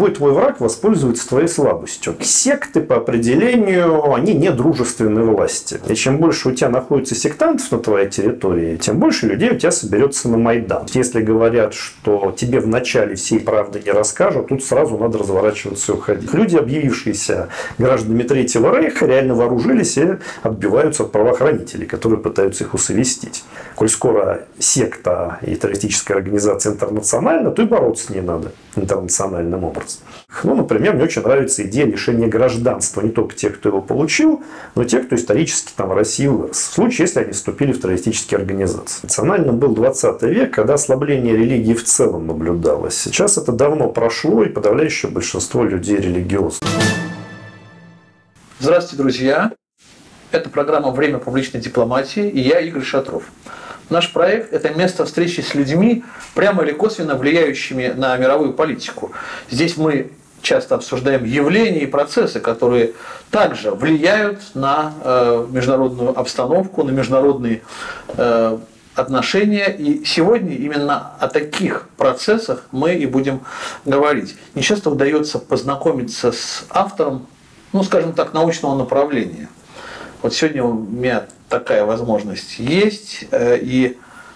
любой твой враг воспользуется твоей слабостью. Секты, по определению, они не дружественны власти. И чем больше у тебя находится сектантов на твоей территории, тем больше людей у тебя соберется на Майдан. Если говорят, что тебе вначале всей правды не расскажут, тут сразу надо разворачиваться и уходить. Люди, объявившиеся гражданами Третьего Рейха, реально вооружились и отбиваются от правоохранителей, которые пытаются их усовестить. Коль скоро секта и террористическая организация интернациональна, то и бороться с ней надо интернациональным образом. Ну, например, мне очень нравится идея лишения гражданства не только тех, кто его получил, но и тех, кто исторически там в России вырос. В случае, если они вступили в террористические организации. Национальным был 20 век, когда ослабление религии в целом наблюдалось. Сейчас это давно прошло, и подавляющее большинство людей религиозны. Здравствуйте, друзья! Это программа «Время публичной дипломатии» и я, Игорь Шатров. Наш проект – это место встречи с людьми, прямо или косвенно влияющими на мировую политику. Здесь мы часто обсуждаем явления и процессы, которые также влияют на международную обстановку, на международные отношения. И сегодня именно о таких процессах мы и будем говорить. Не часто удается познакомиться с автором, ну, скажем так, научного направления. Вот сегодня у меня такая возможность есть, и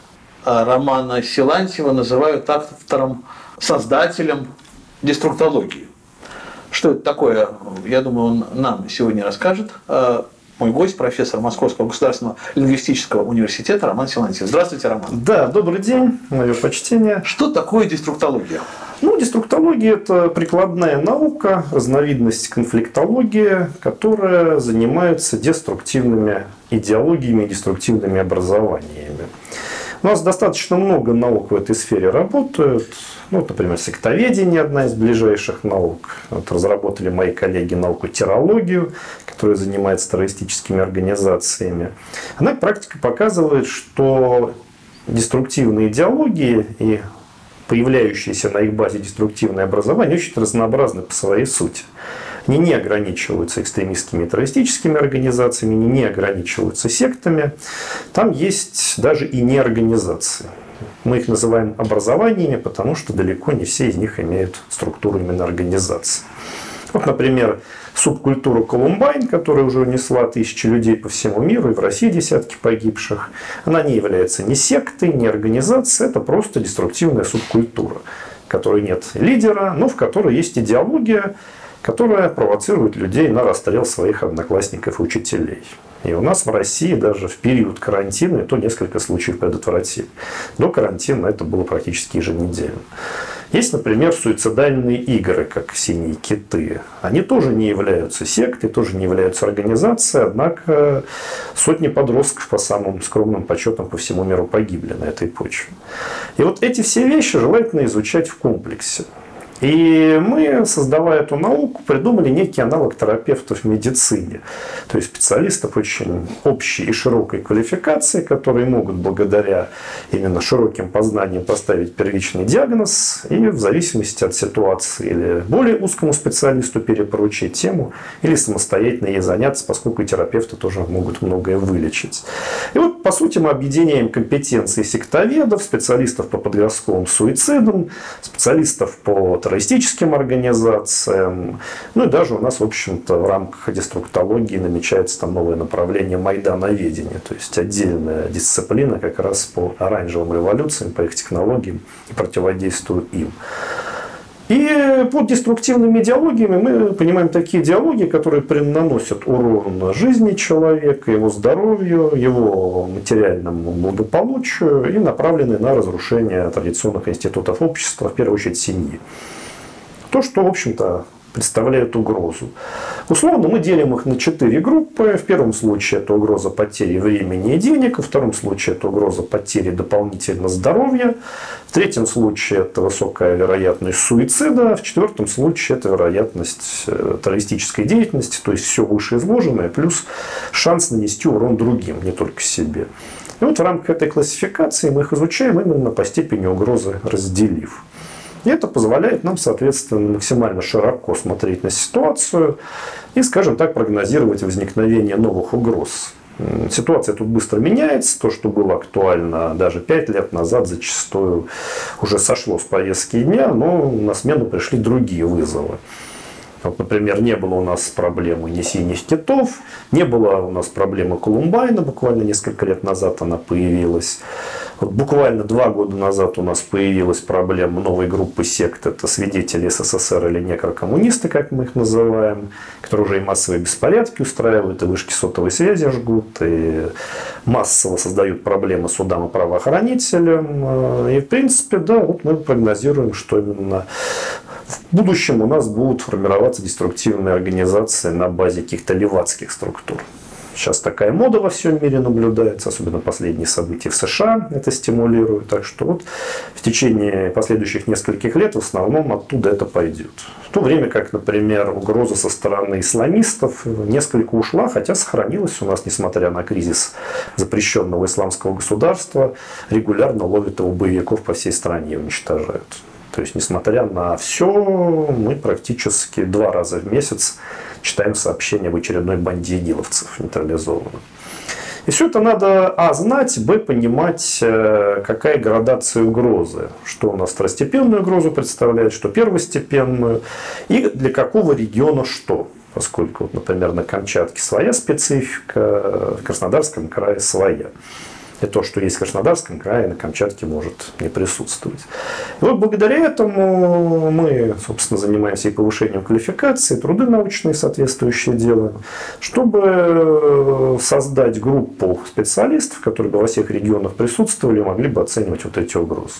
Романа Силантьева называют автором, создателем деструктологии. Что это такое, я думаю, он нам сегодня расскажет. Мой гость, профессор Московского государственного лингвистического университета Роман Силантьев. Здравствуйте, Роман. Да, добрый день, мое почтение. Что такое деструктология? Ну, деструктология – это прикладная наука, разновидность конфликтологии, которая занимается деструктивными идеологиями и деструктивными образованиями. У нас достаточно много наук в этой сфере работают. Ну, вот, например, сектоведение – одна из ближайших наук. Вот разработали мои коллеги науку террологию, которая занимается террористическими организациями. Она практика показывает, что деструктивные идеологии и появляющиеся на их базе деструктивные образования очень разнообразны по своей сути. Они не ограничиваются экстремистскими и террористическими организациями, они не ограничиваются сектами. Там есть даже и не организации. Мы их называем образованиями, потому что далеко не все из них имеют структуру именно организации. Вот, например, субкультура Колумбайн, которая уже унесла тысячи людей по всему миру, и в России десятки погибших, она не является ни сектой, ни организацией, это просто деструктивная субкультура, в которой нет лидера, но в которой есть идеология, которая провоцирует людей на расстрел своих одноклассников и учителей. И у нас в России даже в период карантина это несколько случаев предотвратили. До карантина это было практически еженедельно. Есть, например, суицидальные игры, как «Синие киты». Они тоже не являются сектой, тоже не являются организацией, однако сотни подростков по самым скромным подсчетам по всему миру погибли на этой почве. И вот эти все вещи желательно изучать в комплексе. И мы, создавая эту науку, придумали некий аналог терапевтов в медицине. То есть специалистов очень общей и широкой квалификации, которые могут благодаря именно широким познаниям поставить первичный диагноз и в зависимости от ситуации или более узкому специалисту перепоручить тему, или самостоятельно ей заняться, поскольку терапевты тоже могут многое вылечить. И вот, по сути, мы объединяем компетенции сектоведов, специалистов по подростковым суицидам, специалистов по террористическим организациям. Ну и даже у нас, в общем-то, в рамках деструктологии намечается там новое направление майдановедения, то есть отдельная дисциплина как раз по оранжевым революциям, по их технологиям и противодействию им. И под деструктивными идеологиями мы понимаем такие идеологии, которые наносят урон жизни человека, его здоровью, его материальному благополучию и направлены на разрушение традиционных институтов общества, в первую очередь семьи. То, что, в общем-то, представляет угрозу. Условно мы делим их на 4 группы. В первом случае это угроза потери времени и денег, во втором случае это угроза потери дополнительно здоровья, в третьем случае это высокая вероятность суицида, в четвертом случае это вероятность террористической деятельности, то есть все вышеизложенное, плюс шанс нанести урон другим, не только себе. И вот в рамках этой классификации мы их изучаем именно по степени угрозы, разделив. И это позволяет нам, соответственно, максимально широко смотреть на ситуацию и, скажем так, прогнозировать возникновение новых угроз. Ситуация тут быстро меняется. То, что было актуально даже 5 лет назад, зачастую уже сошло с повестки дня, но на смену пришли другие вызовы. Вот, например, не было у нас проблемы ни синих китов, не было у нас проблемы Колумбайна, буквально несколько лет назад она появилась. Вот буквально 2 года назад у нас появилась проблема новой группы сект, это свидетели СССР или некрокоммунисты, как мы их называем, которые уже и массовые беспорядки устраивают, и вышки сотовой связи жгут, и массово создают проблемы судам и правоохранителям. И в принципе, да, вот мы прогнозируем, что именно в будущем у нас будут формироваться деструктивные организации на базе каких-то левацких структур. Сейчас такая мода во всем мире наблюдается, особенно последние события в США это стимулируют. Так что вот в течение последующих нескольких лет в основном оттуда это пойдет. В то время как, например, угроза со стороны исламистов несколько ушла, хотя сохранилась у нас, несмотря на кризис запрещенного исламского государства, регулярно ловят его боевиков по всей стране и уничтожают. То есть, несмотря на все, мы практически 2 раза в месяц читаем сообщения об очередной банде игиловцев нейтрализованных. И все это надо знать, понимать, какая градация угрозы. Что у нас второстепенную угрозу представляет, что первостепенную, и для какого региона что. Поскольку, вот, например, на Камчатке своя специфика, в Краснодарском крае своя. И то, что есть в Краснодарском крае, на Камчатке может не присутствовать. И вот благодаря этому мы, собственно, занимаемся и повышением квалификации, труды научные соответствующие делаем, чтобы создать группу специалистов, которые бы во всех регионах присутствовали и могли бы оценивать вот эти угрозы.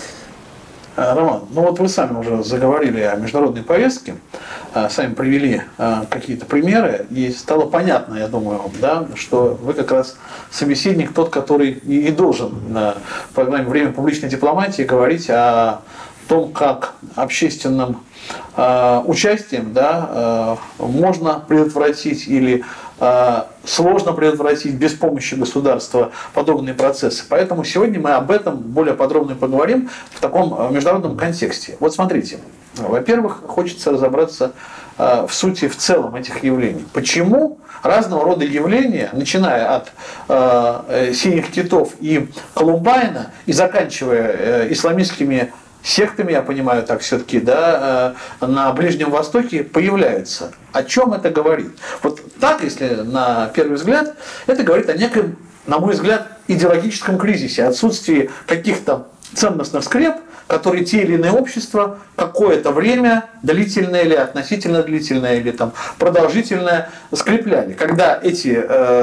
Роман, ну вот вы сами уже заговорили о международной повестке, сами привели какие-то примеры, и стало понятно, я думаю, да, что вы как раз собеседник тот, который и должен на программе «Время публичной дипломатии» говорить о том, как общественным участием, да, можно предотвратить или сложно предотвратить без помощи государства подобные процессы. Поэтому сегодня мы об этом более подробно поговорим в таком международном контексте. Вот смотрите, во-первых, хочется разобраться в сути в целом этих явлений. Почему разного рода явления, начиная от синих китов и Колумбайна и заканчивая исламистскими сектами, я понимаю, так все-таки, да, на Ближнем Востоке появляются. О чем это говорит? Вот так, если на первый взгляд, это говорит о неком, на мой взгляд, идеологическом кризисе, отсутствии каких-то ценностных скреп, которые те или иные общества какое-то время, длительное или относительно длительное, или там, продолжительное, скрепляли. Когда эти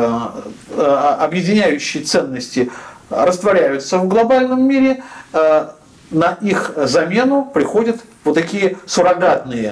объединяющие ценности растворяются в глобальном мире, на их замену приходят вот такие суррогатные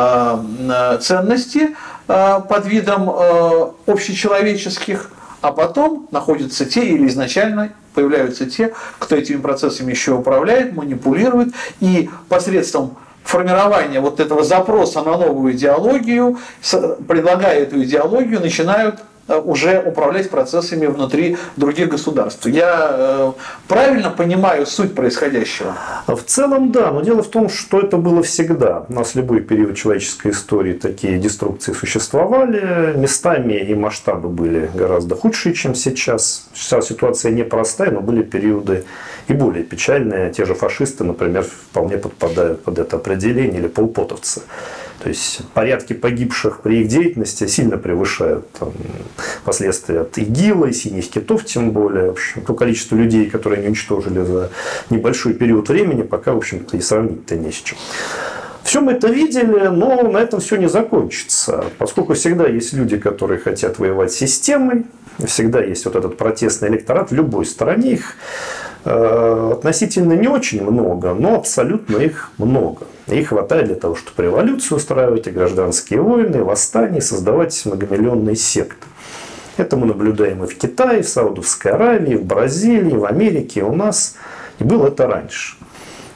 ценности под видом общечеловеческих, а потом находятся те или изначально появляются те, кто этими процессами еще управляет, манипулирует, и посредством формирования вот этого запроса на новую идеологию, предлагая эту идеологию, начинают уже управлять процессами внутри других государств. Я правильно понимаю суть происходящего? В целом, да. Но дело в том, что это было всегда. У нас в любой период человеческой истории такие деструкции существовали. Местами и масштабы были гораздо худшие, чем сейчас. Сейчас ситуация непростая, но были периоды и более печальные. Те же фашисты, например, вполне подпадают под это определение, или полпотовцы. То есть порядки погибших при их деятельности сильно превышают последствия от ИГИЛа и синих китов, тем более. В общем, то количество людей, которые они уничтожили за небольшой период времени, пока, в общем-то, и сравнить-то не с чем. Все мы это видели, но на этом все не закончится. Поскольку всегда есть люди, которые хотят воевать с системой, всегда есть вот этот протестный электорат в любой стране, их относительно не очень много, но абсолютно их много. Их хватает для того, чтобы революцию устраивать, и гражданские войны, и восстания, и создавать многомиллионные секты. Это мы наблюдаем и в Китае, и в Саудовской Аравии, и в Бразилии, и в Америке, и у нас. И было это раньше.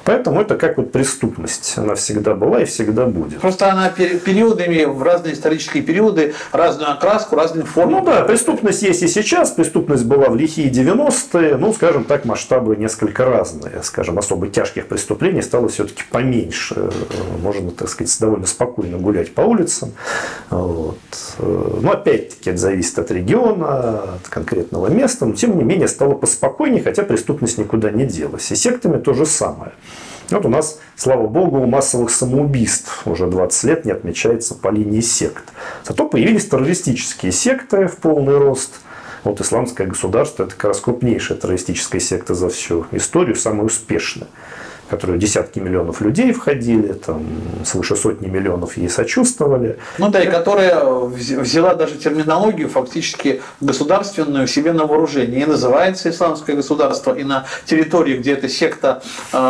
Поэтому это как вот преступность. Она всегда была и всегда будет. Просто она периодами, в разные исторические периоды, разную окраску, разные формы. Ну да, преступность есть и сейчас. Преступность была в лихие 90-е. Ну, скажем так, масштабы несколько разные. Скажем, особо тяжких преступлений стало все-таки поменьше. Можно, так сказать, довольно спокойно гулять по улицам. Вот. Но опять-таки это зависит от региона, от конкретного места. Но тем не менее стало поспокойнее, хотя преступность никуда не делась. И сектами то же самое. Вот у нас, слава богу, массовых самоубийств уже 20 лет не отмечается по линии сект. Зато появились террористические секты в полный рост. Вот исламское государство – это как раз крупнейшая террористическая секта за всю историю, самая успешная, в которую десятки миллионов людей входили, там, свыше сотни миллионов ей сочувствовали. Ну да, и которая взяла даже терминологию фактически государственную себе на вооружение. И называется исламское государство, и на территории, где эта секта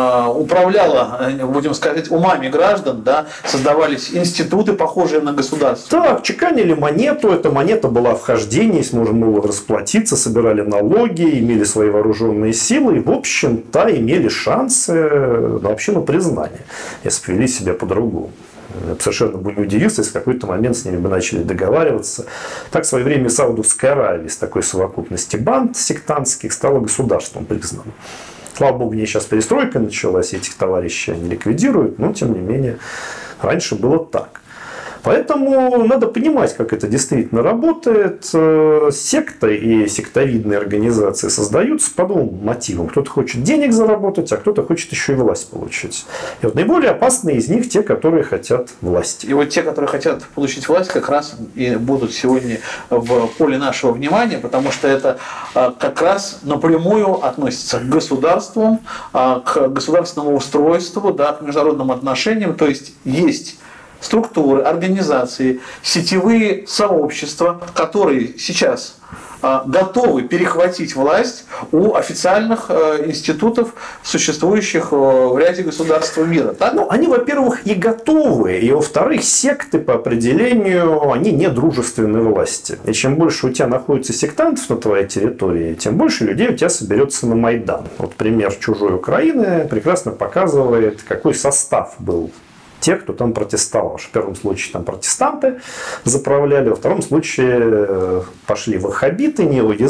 управляла, будем сказать, умами граждан, да, создавались институты, похожие на государство. Так, чеканили монету, эта монета была в хождении, с можно было расплатиться, собирали налоги, имели свои вооруженные силы, и, в общем-то, имели шансы на общину признания, если вели себя по-другому. Я бы совершенно бы не удивился, если в какой-то момент с ними бы начали договариваться. Так в свое время Саудовская Аравия с такой совокупности банд сектантских стала государством признанным. Слава богу, не сейчас перестройка началась, этих товарищей они ликвидируют, но тем не менее раньше было так. Поэтому надо понимать, как это действительно работает. Секты и сектовидные организации создаются по двум мотивам. Кто-то хочет денег заработать, а кто-то хочет еще и власть получить. И вот наиболее опасные из них те, которые хотят власти. И вот те, которые хотят получить власть, как раз и будут сегодня в поле нашего внимания, потому что это как раз напрямую относится к государству, к государственному устройству, да, к международным отношениям. То есть структуры, организации, сетевые сообщества, которые сейчас готовы перехватить власть у официальных институтов, существующих в ряде государств мира. Так? Ну, они, во-первых, и готовы, и, во-вторых, секты по определению, они не дружественны власти. И чем больше у тебя находится сектантов на твоей территории, тем больше людей у тебя соберется на Майдан. Вот пример чужой Украины прекрасно показывает, какой состав был тех, кто там протестовал. В первом случае там протестанты заправляли, во втором случае пошли ваххабиты,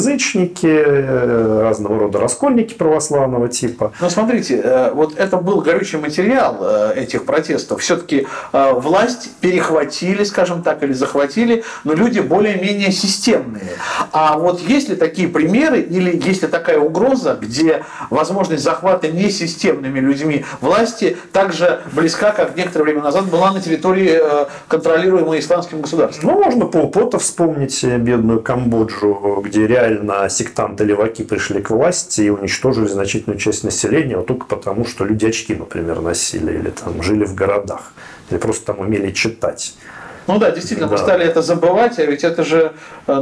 неоязычники, разного рода раскольники православного типа. Но смотрите, вот это был горючий материал этих протестов. Все-таки власть перехватили, скажем так, или захватили, но люди более-менее системные. А вот есть ли такие примеры, или есть ли такая угроза, где возможность захвата несистемными людьми власти также близка, как некоторые время назад была на территории, контролируемой исламским государством? Ну, можно Пол Пота вспомнить, бедную Камбоджу, где реально сектанты-леваки пришли к власти и уничтожили значительную часть населения вот только потому, что люди очки, например, носили или там жили в городах, или просто там умели читать. Ну да, действительно, мы стали это забывать, а ведь это же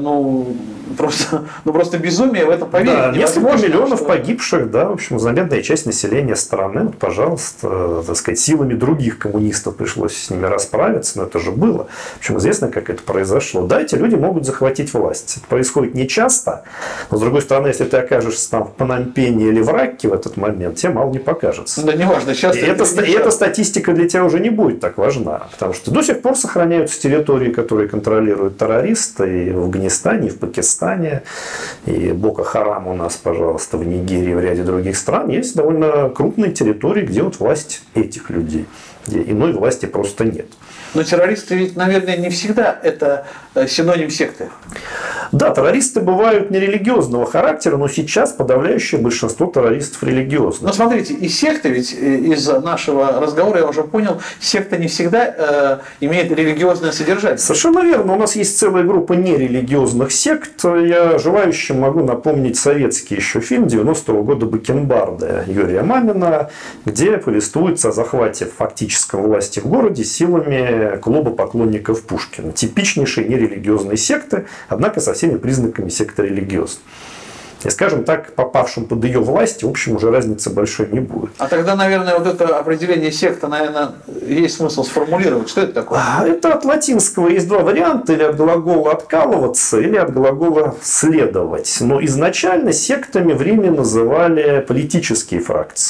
просто безумие в этом поверить. Да, несколько миллионов погибших, да, в общем, заметная часть населения страны, вот, пожалуйста, так сказать, силами других коммунистов пришлось с ними расправиться, но это же было. В общем, известно, как это произошло. Да, эти люди могут захватить власть. Это происходит не часто, но, с другой стороны, если ты окажешься там в Пномпене или в Ракке в этот момент, тебе мало не покажется. Да, неважно, часто. И эта статистика для тебя уже не будет так важна, потому что до сих пор сохраняются территории, которые контролируют террористы и в Афганистане, и в Пакистане, и Боко-Харам у нас, пожалуйста, в Нигерии, в ряде других стран. Есть довольно крупные территории, где вот власть этих людей, где иной власти просто нет. Но террористы ведь, наверное, не всегда это синоним секты. Да, террористы бывают нерелигиозного характера, но сейчас подавляющее большинство террористов религиозных. Но смотрите, и секты, ведь из нашего разговора я уже понял, секта не всегда имеет религиозное содержание. Совершенно верно. У нас есть целая группа нерелигиозных сект. Я желающим могу напомнить советский еще фильм 90-го года «Бакенбарды» Юрия Мамина, где повествуется о захвате фактической власти в городе силами клуба поклонников Пушкина. Типичнейшие нерелигиозные секты, однако со всеми признаками секты религиозной. И, скажем так, попавшим под ее власть, в общем, уже разницы большой не будет. А тогда, наверное, вот это определение секта, наверное, есть смысл сформулировать. Что это такое? Это от латинского есть два варианта. Или от глагола «откалываться», или от глагола «следовать». Но изначально сектами в Риме называли политические фракции.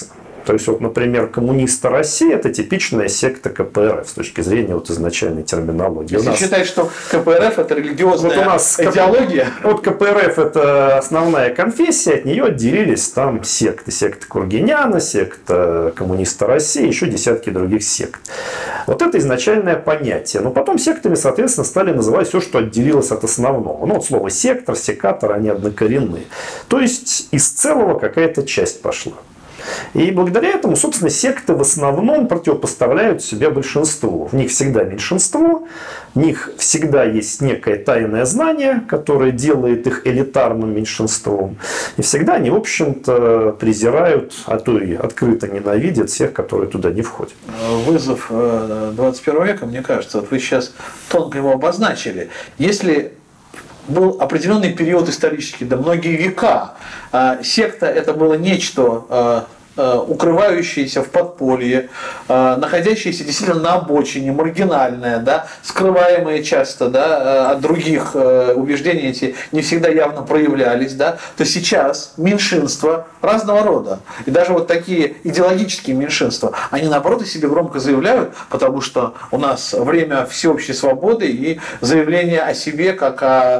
То есть, вот, например, коммунисты России – это типичная секта КПРФ с точки зрения вот изначальной терминологии. Если считать, что КПРФ – это религиозная вот у нас идеология. Вот КПРФ – это основная конфессия, от нее отделились там секты. Секта Кургиняна, секта коммуниста России, еще десятки других сект. Вот это изначальное понятие. Но потом сектами, соответственно, стали называть все, что отделилось от основного. Ну, вот слово сектор, секатор, они однокоренные. То есть, из целого какая-то часть пошла. И благодаря этому, собственно, секты в основном противопоставляют себе большинству. В них всегда меньшинство, в них всегда есть некое тайное знание, которое делает их элитарным меньшинством. И всегда они, в общем-то, презирают, а то и открыто ненавидят всех, которые туда не входят. Вызов 21 века, мне кажется, вот вы сейчас тонко его обозначили. Если был определенный период исторический, да многие века, секта это было нечто укрывающиеся в подполье, находящиеся действительно на обочине, маргинальное, да, скрываемые часто, да, от других убеждений эти не всегда явно проявлялись, да, то сейчас меньшинства разного рода, и даже вот такие идеологические меньшинства, они наоборот о себе громко заявляют, потому что у нас время всеобщей свободы и заявление о себе как о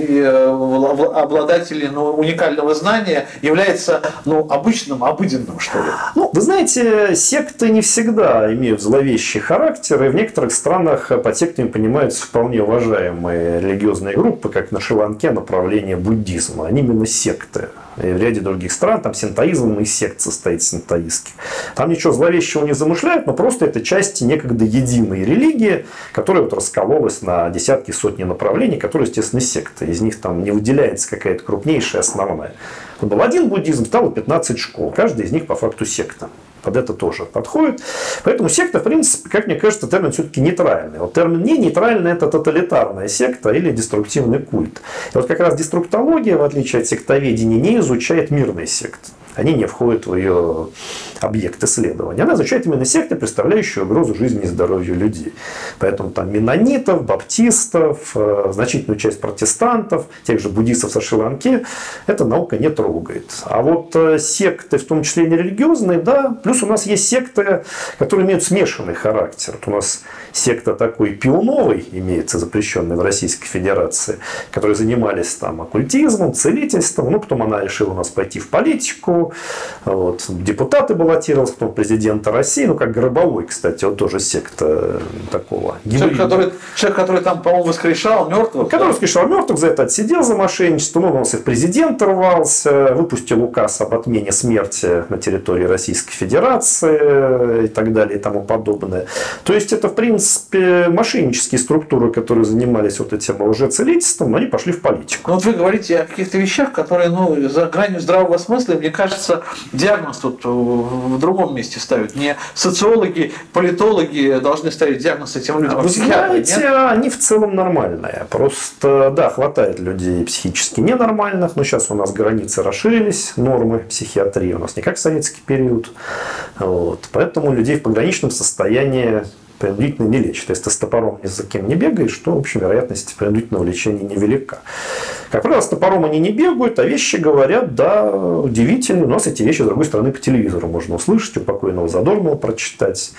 обладателе уникального знания является обычным, обыденным. Что ли? Ну, вы знаете, секты не всегда имеют зловещий характер, и в некоторых странах под сектами понимаются вполне уважаемые религиозные группы, как на Шри-Ланке направление буддизма. Они именно секты. И в ряде других стран там синтоизм из сект состоит синтоистских. Там ничего зловещего не замышляют, но просто это часть некогда единой религии, которая вот раскололась на десятки, сотни направлений, которые, естественно, секты. Из них там не выделяется какая-то крупнейшая, основная. Вот был один буддизм, стало 15 школ. Каждая из них по факту секта. Под это тоже подходит. Поэтому секта, в принципе, как мне кажется, термин все-таки нейтральный. Вот термин не нейтральный – это тоталитарная секта или деструктивный культ. И вот как раз деструктология, в отличие от сектоведения, не изучает мирные секты. Они не входят в ее объект исследования. Она изучает именно секты, представляющие угрозу жизни и здоровью людей. Поэтому там меннонитов, баптистов, значительную часть протестантов, тех же буддистов со Шри-Ланки, эта наука не трогает. А вот секты, в том числе и нерелигиозные, да, плюс у нас есть секты, которые имеют смешанный характер. Вот у нас секта такой Пионовой имеется, запрещенная в Российской Федерации, которые занимались там оккультизмом, целительством. Ну, потом она решила у нас пойти в политику. Вот. Депутаты баллотировался, потом президента России. Ну, как Гробовой, кстати, вот тоже секта такого. Человек, который там, по-моему, воскрешал мертвых. Который воскрешал мертвых, за это отсидел за мошенничество. Ну, он в президент рвался, выпустил указ об отмене смерти на территории Российской Федерации и так далее и тому подобное. То есть, это, в принципе, мошеннические структуры, которые занимались вот этим лжецелительством, они пошли в политику. Ну, вот вы говорите о каких-то вещах, которые за гранью здравого смысла, и мне кажется, диагноз тут в другом месте ставят. Не социологи, политологи должны ставить диагноз этим людям. Вы знаете, они в целом нормальные. Просто, да, хватает людей психически ненормальных, но сейчас у нас границы расширились, нормы психиатрии у нас не как в советский период. Вот. Поэтому людей в пограничном состоянии принудительно не лечат. Если ты с топором ни за кем не бегаешь, то, в общем, вероятность принудительного лечения невелика. Как правило, с топором они не бегают, а вещи говорят, да, удивительные. У нас эти вещи, с другой стороны, по телевизору можно услышать, у покойного Задорнова прочитать.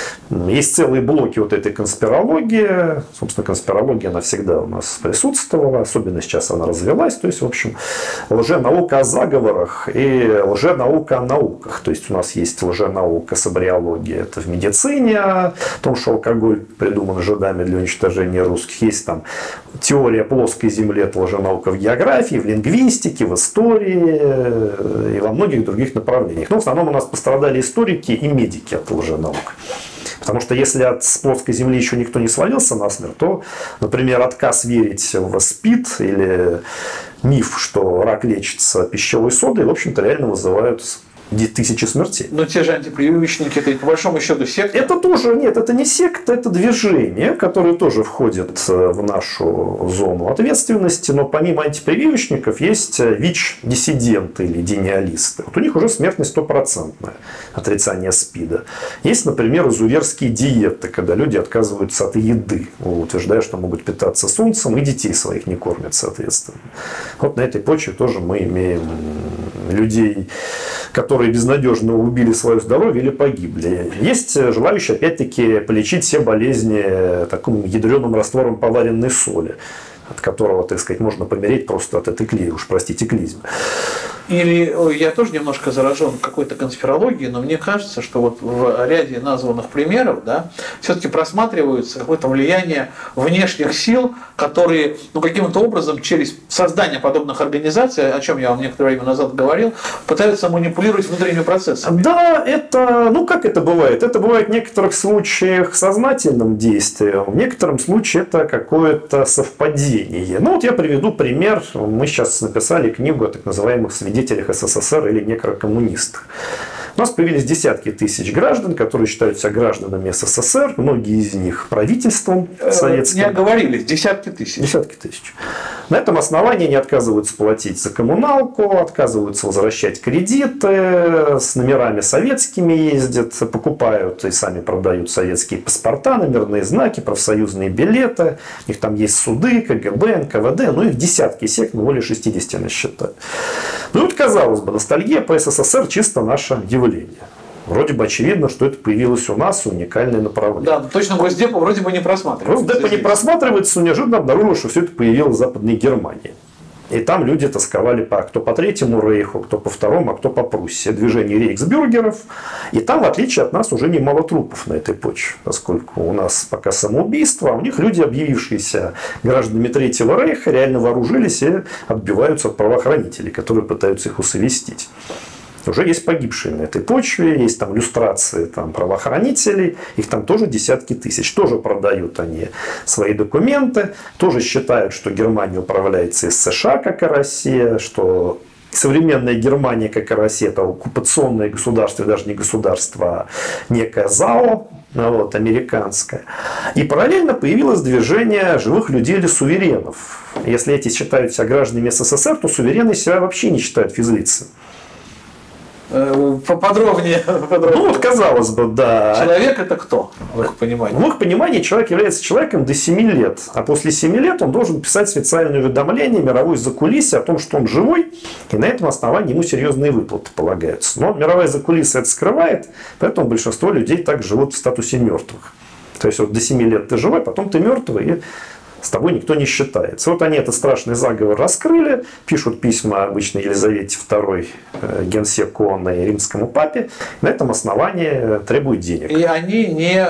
Есть целые блоки вот этой конспирологии. Собственно, конспирология, она всегда у нас присутствовала, особенно сейчас она развилась. То есть, в общем, лженаука о заговорах и лженаука о науках. То есть, у нас есть лженаука с абриологией, это в медицине, о том, что алкоголь придуман жидами для уничтожения русских. Есть там теория плоской земли, это лженаука в географии, в лингвистике, в истории и во многих других направлениях. Но в основном у нас пострадали историки и медики от лженаук. Потому что если от плоской земли еще никто не свалился насмерть, то, например, отказ верить в СПИД или миф, что рак лечится пищевой содой, в общем-то, реально вызывают тысячи смертей. Но те же антипрививочники, это по большому счету секта? Это тоже, нет, это не секта, это движение, которое тоже входит в нашу зону ответственности, но помимо антипрививочников есть ВИЧ-диссиденты или дениалисты. Вот у них уже смертность 100%, отрицание СПИДа. Есть, например, изуверские диеты, когда люди отказываются от еды, утверждая, что могут питаться солнцем, и детей своих не кормят, соответственно. Вот на этой почве тоже мы имеем людей которые безнадежно убили свое здоровье или погибли. Есть желающие, опять-таки, полечить все болезни таким ядреным раствором поваренной соли, от которого, так сказать, можно помереть просто от этой уж простите, клизмы. Или я тоже немножко заражен какой-то конспирологией, но мне кажется, что вот в ряде названных примеров, да, все-таки просматривается какое-то влияние внешних сил, которые каким-то образом через создание подобных организаций, о чем я вам некоторое время назад говорил, пытаются манипулировать внутренними процессами. Да, это, как это бывает? Это бывает в некоторых случаях сознательным действием, в некотором случае это какое-то совпадение. Вот я приведу пример. Мы сейчас написали книгу о так называемых свидетелях СССР или некрокоммунистах. У нас появились десятки тысяч граждан, которые считают себя гражданами СССР, многие из них правительством советским. Не оговорились, десятки тысяч. Десятки тысяч. На этом основании они отказываются платить за коммуналку, отказываются возвращать кредиты, с номерами советскими ездят, покупают и сами продают советские паспорта, номерные знаки, профсоюзные билеты. У них там есть суды, КГБ, НКВД, их десятки сект, более 60 насчитают. Казалось бы, ностальгия по СССР чисто наше явление. Вроде бы очевидно, что это появилось у нас, уникальное направление. Да, точно Госдепа вроде бы не просматривается. Госдепа не просматривается, но неожиданно обнаружилось, что все это появилось в Западной Германии. И там люди тосковали кто по Третьему Рейху, кто по Второму, а кто по Пруссии. Движение рейхсбюргеров. И там, в отличие от нас, уже немало трупов на этой почве. Поскольку у нас пока самоубийство, а у них люди, объявившиеся гражданами Третьего Рейха, реально вооружились и отбиваются от правоохранителей, которые пытаются их усовестить. Уже есть погибшие на этой почве, есть там люстрации правоохранителей, их там тоже десятки тысяч. Тоже продают они свои документы, тоже считают, что Германия управляется из США, как и Россия, что современная Германия, как и Россия, это оккупационное государство, даже не государство, а некое ЗАО, американское. И параллельно появилось движение живых людей или суверенов. Если эти считают себя гражданами СССР, то суверены себя вообще не считают физлицами. Поподробнее. Казалось бы, да. Человек это кто, в их понимании? В их понимании человек является человеком до 7 лет. А после 7 лет он должен писать специальное уведомление, мировое закулисье о том, что он живой. И на этом основании ему серьезные выплаты полагаются. Но мировое закулисье это скрывает, поэтому большинство людей так живут в статусе мертвых. То есть до 7 лет ты живой, потом ты мертвый, и с тобой никто не считается. Они этот страшный заговор раскрыли, пишут письма обычно Елизавете II, генсеку ООН и римскому папе, на этом основании требуют денег. И они не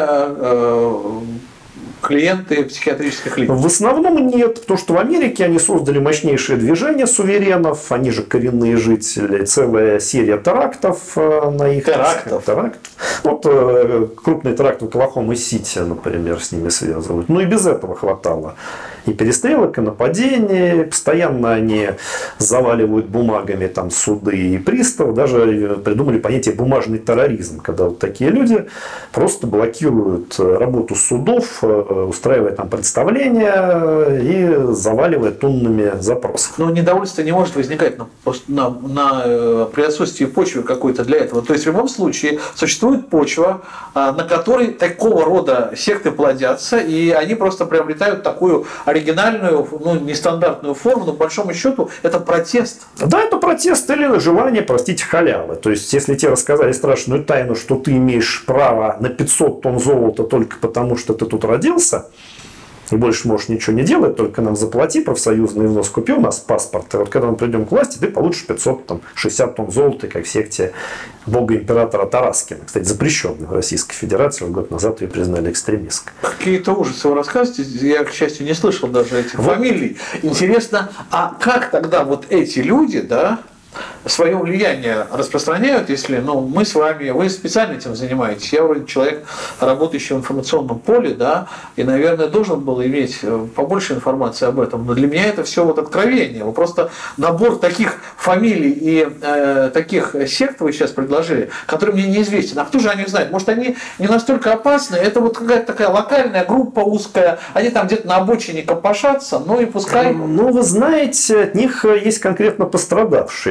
клиенты психиатрических клиник? В основном нет, потому что в Америке они создали мощнейшее движение суверенов, они же коренные жители, целая серия терактов на их... Терактов? Крупный теракт в Оклахома-Сити, например, с ними связывают. И без этого хватало. И перестрелок, и нападений. Постоянно они заваливают бумагами суды и приставов. Даже придумали понятие бумажный терроризм, когда такие люди просто блокируют работу судов, устраивая представления и заваливая тоннами запросов. Но недовольство не может возникать при отсутствии почвы какой-то для этого. То есть в любом случае существует почва, на которой такого рода секты плодятся, и они просто приобретают такую оригинальную, нестандартную форму, но по большому счету это протест. Да, это протест или желание, простите, халявы. То есть, если тебе рассказали страшную тайну, что ты имеешь право на 500 тонн золота только потому, что ты тут родился, и больше можешь ничего не делать, только нам заплати, профсоюзный взнос купи у нас паспорт. И когда мы придем к власти, ты получишь 60 тонн золота, как в секте бога императора Тараскина. Кстати, запрещенный в Российской Федерации. Год назад ее признали экстремистской. Какие-то ужасы вы рассказываете. Я, к счастью, не слышал даже этих фамилий. Интересно, а как тогда эти люди, свое влияние распространяют, если мы с вами, вы специально этим занимаетесь, я вроде человек, работающий в информационном поле, и, наверное, должен был иметь побольше информации об этом, но для меня это все откровение. Вы просто набор таких фамилий и таких сект вы сейчас предложили, которые мне неизвестен. А кто же о них знает? Может, они не настолько опасны, это какая-то такая локальная группа узкая, они там где-то на обочине копошатся, и пускай... Вы знаете, от них есть конкретно пострадавшие. Коммунальщики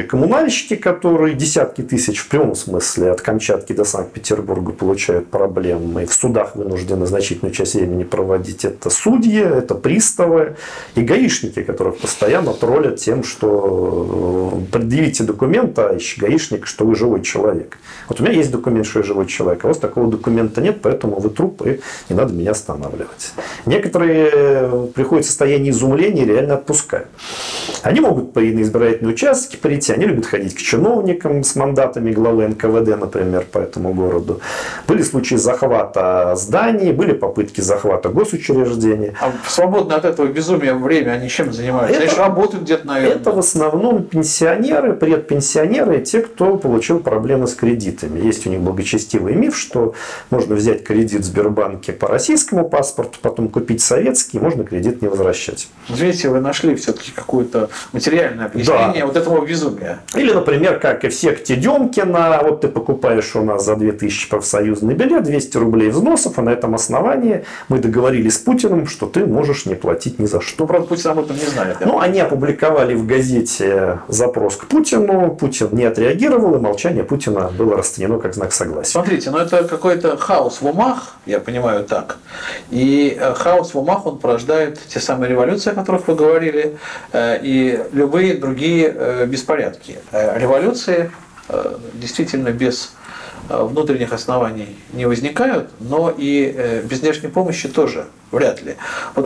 коммунальщики, которые десятки тысяч в прямом смысле от Камчатки до Санкт-Петербурга получают проблем, и в судах вынуждены значительную часть времени проводить. Это судьи, это приставы и гаишники, которых постоянно троллят тем, что предъявите документ, а гаишник, что вы живой человек. Вот у меня есть документ, что я живой человек, а у вас такого документа нет, поэтому вы труп, и не надо меня останавливать. Некоторые приходят в состояние изумления и реально отпускают. Они могут на избирательные участки прийти, они любят ходить к чиновникам с мандатами главы НКВД, например, по этому городу. Были случаи захвата зданий, были попытки захвата госучреждений. А в свободное от этого безумия время они чем занимаются? Они же работают где-то, наверное. Это в основном пенсионеры, предпенсионеры и те, кто получил проблемы с кредитами. Есть у них благочестивый миф, что можно взять кредит в Сбербанке по российскому паспорту, потом купить советский, и можно кредит не возвращать. Видите, вы нашли все-таки какое-то материальное объяснение вот этого безумия. Или, например, как и в секте Демкина, вот ты покупаешь у нас за 2000 профсоюзный билет, 200 рублей взносов, а на этом основании мы договорились с Путиным, что ты можешь не платить ни за что. Ну, правда, Путин об этом не знает. Ну, они опубликовали в газете запрос к Путину, Путин не отреагировал, и молчание Путина было расценено как знак согласия. Смотрите, ну это какой-то хаос в умах, я понимаю так. И хаос в умах, он порождает те самые революции, о которых вы говорили, и любые другие беспорядки. Революции действительно без внутренних оснований не возникают, но и без внешней помощи тоже вряд ли. Вот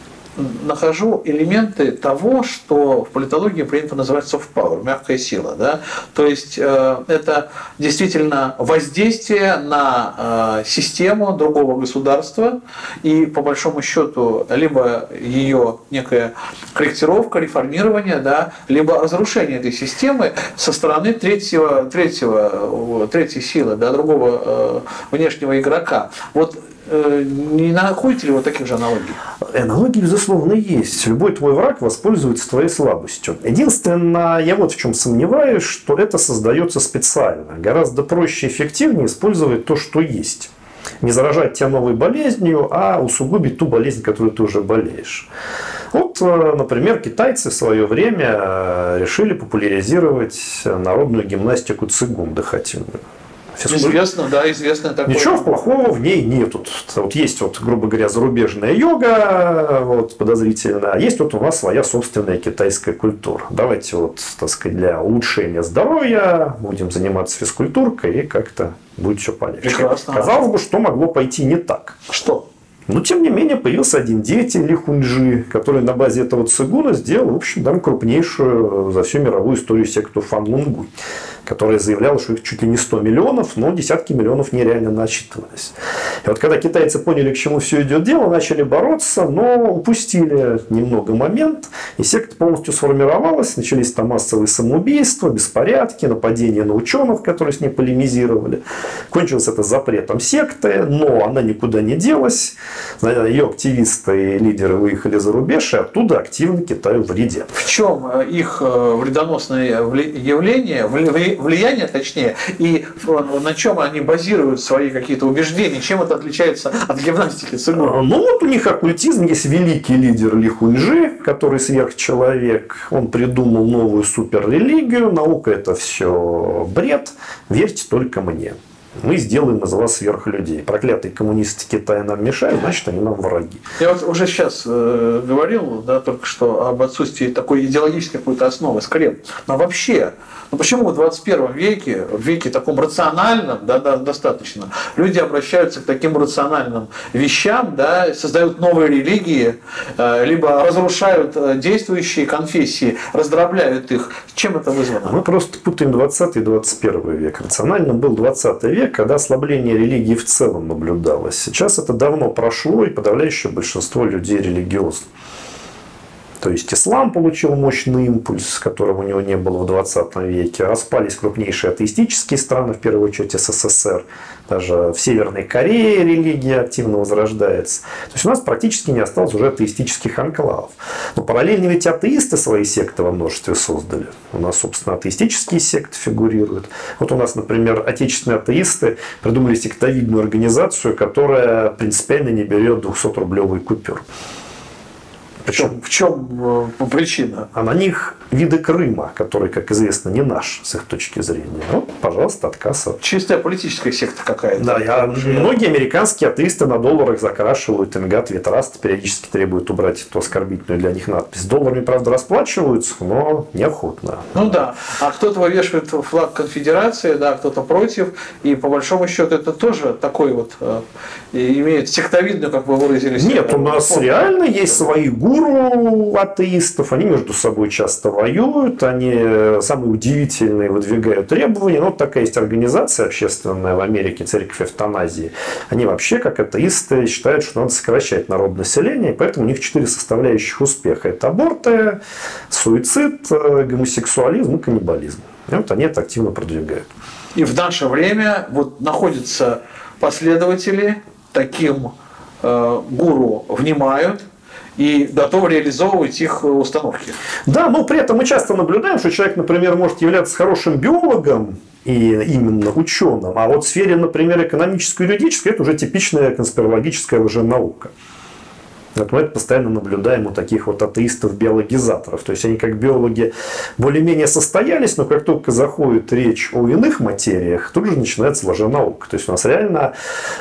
нахожу элементы того, что в политологии принято называть soft power, мягкая сила. Да? То есть это действительно воздействие на систему другого государства и по большому счету либо ее некая корректировка, реформирование, да, либо разрушение этой системы со стороны третьей силы, да, другого внешнего игрока. Вот не находите ли вы таких же аналогий? Аналогии, безусловно, есть. Любой твой враг воспользуется твоей слабостью. Единственное, я вот в чем сомневаюсь, что это создается специально. Гораздо проще и эффективнее использовать то, что есть. Не заражать тебя новой болезнью, а усугубить ту болезнь, которую ты уже болеешь. Вот, например, китайцы в свое время решили популяризировать народную гимнастику цигун дыхательную. Известно, да, известно такое. Ничего плохого в ней нет. Вот есть, вот, грубо говоря, зарубежная йога, вот, подозрительно, а есть вот у нас своя собственная китайская культура. Давайте вот, так сказать, для улучшения здоровья будем заниматься физкультуркой, и как-то будет все полегче. Прекрасно. Казалось бы, что могло пойти не так. Что? Но, тем не менее, появился один деятель Ли Хуньжи, который на базе этого цигуна сделал, в общем, там, крупнейшую за всю мировую историю секту Фанлунгуй, которая заявляла, что их чуть ли не 100 миллионов, но десятки миллионов нереально насчитывались. И вот когда китайцы поняли, к чему все идет дело, начали бороться, но упустили немного момент, и секта полностью сформировалась, начались там массовые самоубийства, беспорядки, нападения на ученых, которые с ней полемизировали. Кончилось это запретом секты, но она никуда не делась. Ее активисты и лидеры выехали за рубеж, и оттуда активно Китаю вредят. В чем их вредоносное влияние, точнее, и на чем они базируют свои какие-то убеждения, чем это отличается от гимнастики цигун? Ну вот у них оккультизм, есть великий лидер Ли Хуньжи, который сверхчеловек, он придумал новую суперрелигию, наука это все бред, верьте только мне. Мы сделаем из вас сверхлюдей. Проклятые коммунисты Китая нам мешают, значит, они нам враги. Я вот уже сейчас говорил, да, только что об отсутствии такой идеологической какой-то основы, скорее. Но вообще, ну почему в 21 веке, в веке таком рациональном, да, достаточно, люди обращаются к таким рациональным вещам, да, создают новые религии, либо разрушают действующие конфессии, раздробляют их. Чем это вызвано? Мы просто путаем 20 и 21 век. Рациональным был 20 век, когда ослабление религии в целом наблюдалось. Сейчас это давно прошло, и подавляющее большинство людей религиозны. То есть ислам получил мощный импульс, которого у него не было в 20 веке. Распались крупнейшие атеистические страны, в первую очередь СССР. Даже в Северной Корее религия активно возрождается. То есть у нас практически не осталось уже атеистических анклавов. Но параллельно ведь атеисты свои секты во множестве создали. У нас, собственно, атеистические секты фигурируют. Вот у нас, например, отечественные атеисты придумали сектовидную организацию, которая принципиально не берет 200-рублевый купюр. В чем причина? А на них виды Крыма, который, как известно, не наш с их точки зрения. Вот, пожалуйста, отказ от... Чистая политическая секта какая-то. Да, многие американские атеисты на долларах закрашивают Ингат Витраст, периодически требуют убрать эту оскорбительную для них надпись. Долларами, правда, расплачиваются, но неохотно. Ну да. А кто-то вывешивает флаг конфедерации, да, кто-то против. И по большому счету это тоже такой вот имеет сектовидную, как вы выразились. Нет, у нас реально есть свои гуру атеистов, они между собой часто воюют, они самые удивительные выдвигают требования. Ну, вот такая есть организация общественная в Америке, церковь эвтаназии. Они вообще, как атеисты, считают, что надо сокращать народное население, и поэтому у них 4 составляющих успеха. Это аборты, суицид, гомосексуализм и каннибализм. И вот они это активно продвигают. И в наше время вот находятся последователи, таким гуру внимают и готовы реализовывать их установки. Да, но при этом мы часто наблюдаем, что человек, например, может являться хорошим биологом и именно ученым, а вот в сфере, например, экономической и юридической это уже типичная конспирологическая лженаука. Вот мы это постоянно наблюдаем у таких вот атеистов-биологизаторов. То есть они как биологи более-менее состоялись, но как только заходит речь о иных материях, тут же начинается лженаука. То есть у нас реально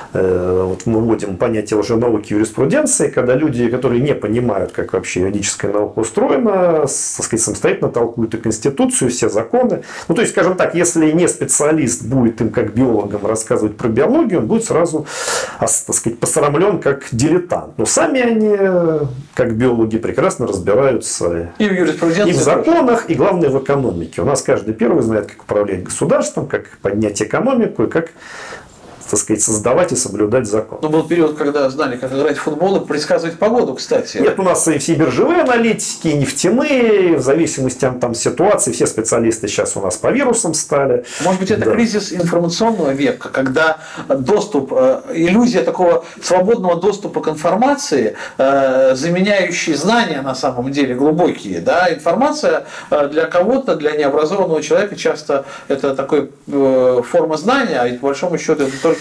вот мы вводим понятие лженауки в юриспруденции, когда люди, которые не понимают, как вообще юридическая наука устроена, так сказать, самостоятельно толкуют и Конституцию, все законы. Ну, то есть, скажем так, если не специалист будет им как биологам рассказывать про биологию, он будет сразу, так сказать, посрамлен как дилетант. Но сами они, как биологи, прекрасно разбираются и в юриспруденции, и в законах, и главное в экономике. У нас каждый первый знает, как управлять государством, как поднять экономику и как, так сказать, создавать и соблюдать закон. Но был период, когда знали, как играть в футбол и предсказывать погоду, кстати. Нет, у нас и все биржевые аналитики, и нефтяные, в зависимости от там, ситуации, все специалисты сейчас у нас по вирусам стали. Может быть, это кризис информационного века, когда доступ, иллюзия такого свободного доступа к информации, заменяющий знания на самом деле глубокие. Да? Информация для кого-то, для необразованного человека часто это такая форма знания, а по большому счету это только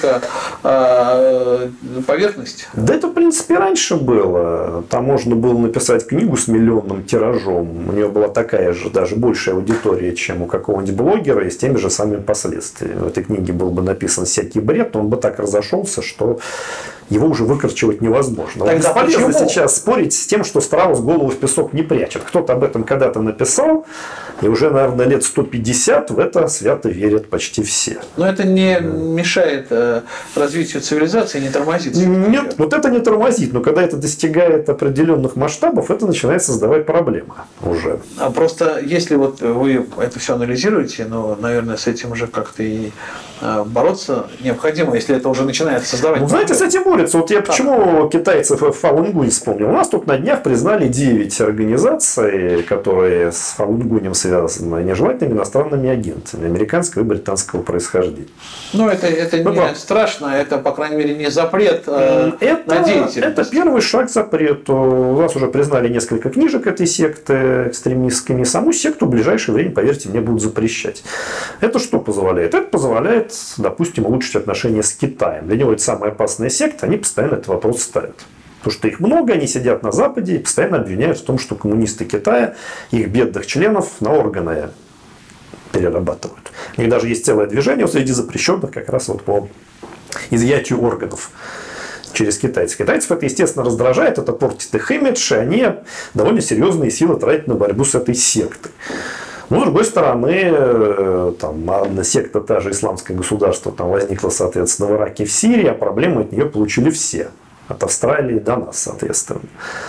поверхность. Да это, в принципе, раньше было. Там можно было написать книгу с миллионным тиражом. У нее была такая же, даже большая аудитория, чем у какого-нибудь блогера, и с теми же самыми последствиями. В этой книге был бы написан всякий бред, он бы так разошелся, что его уже выкорчевать невозможно. Тогда бесполезно сейчас спорить с тем, что страус голову в песок не прячет. Кто-то об этом когда-то написал, и уже, наверное, лет 150 в это свято верят почти все. Но это не мешает развитию цивилизации, не тормозит. Нет, вот это не тормозит, но когда это достигает определенных масштабов, это начинает создавать проблемы уже. А просто если вот вы это все анализируете, ну, наверное, с этим уже как-то и бороться необходимо, если это уже начинает создавать. Ну, знаете, с этим борются. Вот я почему китайцев Falun Gong вспомнил. У нас тут на днях признали 9 организаций, которые с Falun Gong связаны нежелательными иностранными агентами американского и британского происхождения. Ну, это не страшно, это, по крайней мере, не запрет на деятельность. Это первый шаг к запрету. У нас уже признали несколько книжек этой секты экстремистскими. Саму секту в ближайшее время, поверьте мне, будут запрещать. Это что позволяет? Это позволяет, допустим, улучшить отношения с Китаем. Для него это самая опасная секта, они постоянно этот вопрос ставят. Потому что их много, они сидят на Западе и постоянно обвиняют в том, что коммунисты Китая их бедных членов на органы перерабатывают. У них даже есть целое движение среди запрещенных как раз вот по изъятию органов через китайцев. Китайцев это, естественно, раздражает, это портит их имидж, и они довольно серьезные силы тратят на борьбу с этой сектой. Но, с другой стороны, там, одна секта, та же исламское государство, там возникла, соответственно, в Ираке и в Сирии, а проблемы от нее получили все. От Австралии до нас, соответственно.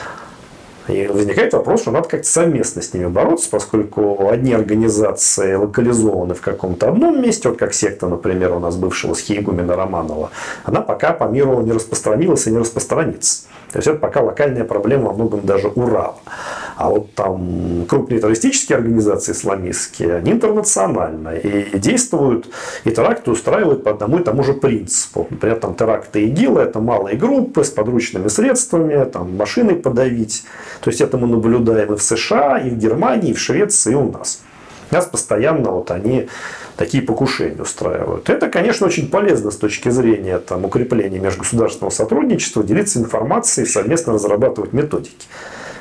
И возникает вопрос, что надо как-то совместно с ними бороться, поскольку одни организации локализованы в каком-то одном месте, вот как секта, например, у нас бывшего схиегумена Романова, она пока по миру не распространилась и не распространится. То есть это пока локальная проблема во многом даже Урала. А вот там крупные террористические организации исламистские, они интернациональные и действуют, и теракты устраивают по одному и тому же принципу. Например, там теракты ИГИЛа — это малые группы с подручными средствами, там машиной подавить. То есть это мы наблюдаем и в США, и в Германии, и в Швеции, и у нас. У нас постоянно вот они такие покушения устраивают. Это, конечно, очень полезно с точки зрения там, укрепления межгосударственного сотрудничества, делиться информацией, совместно разрабатывать методики.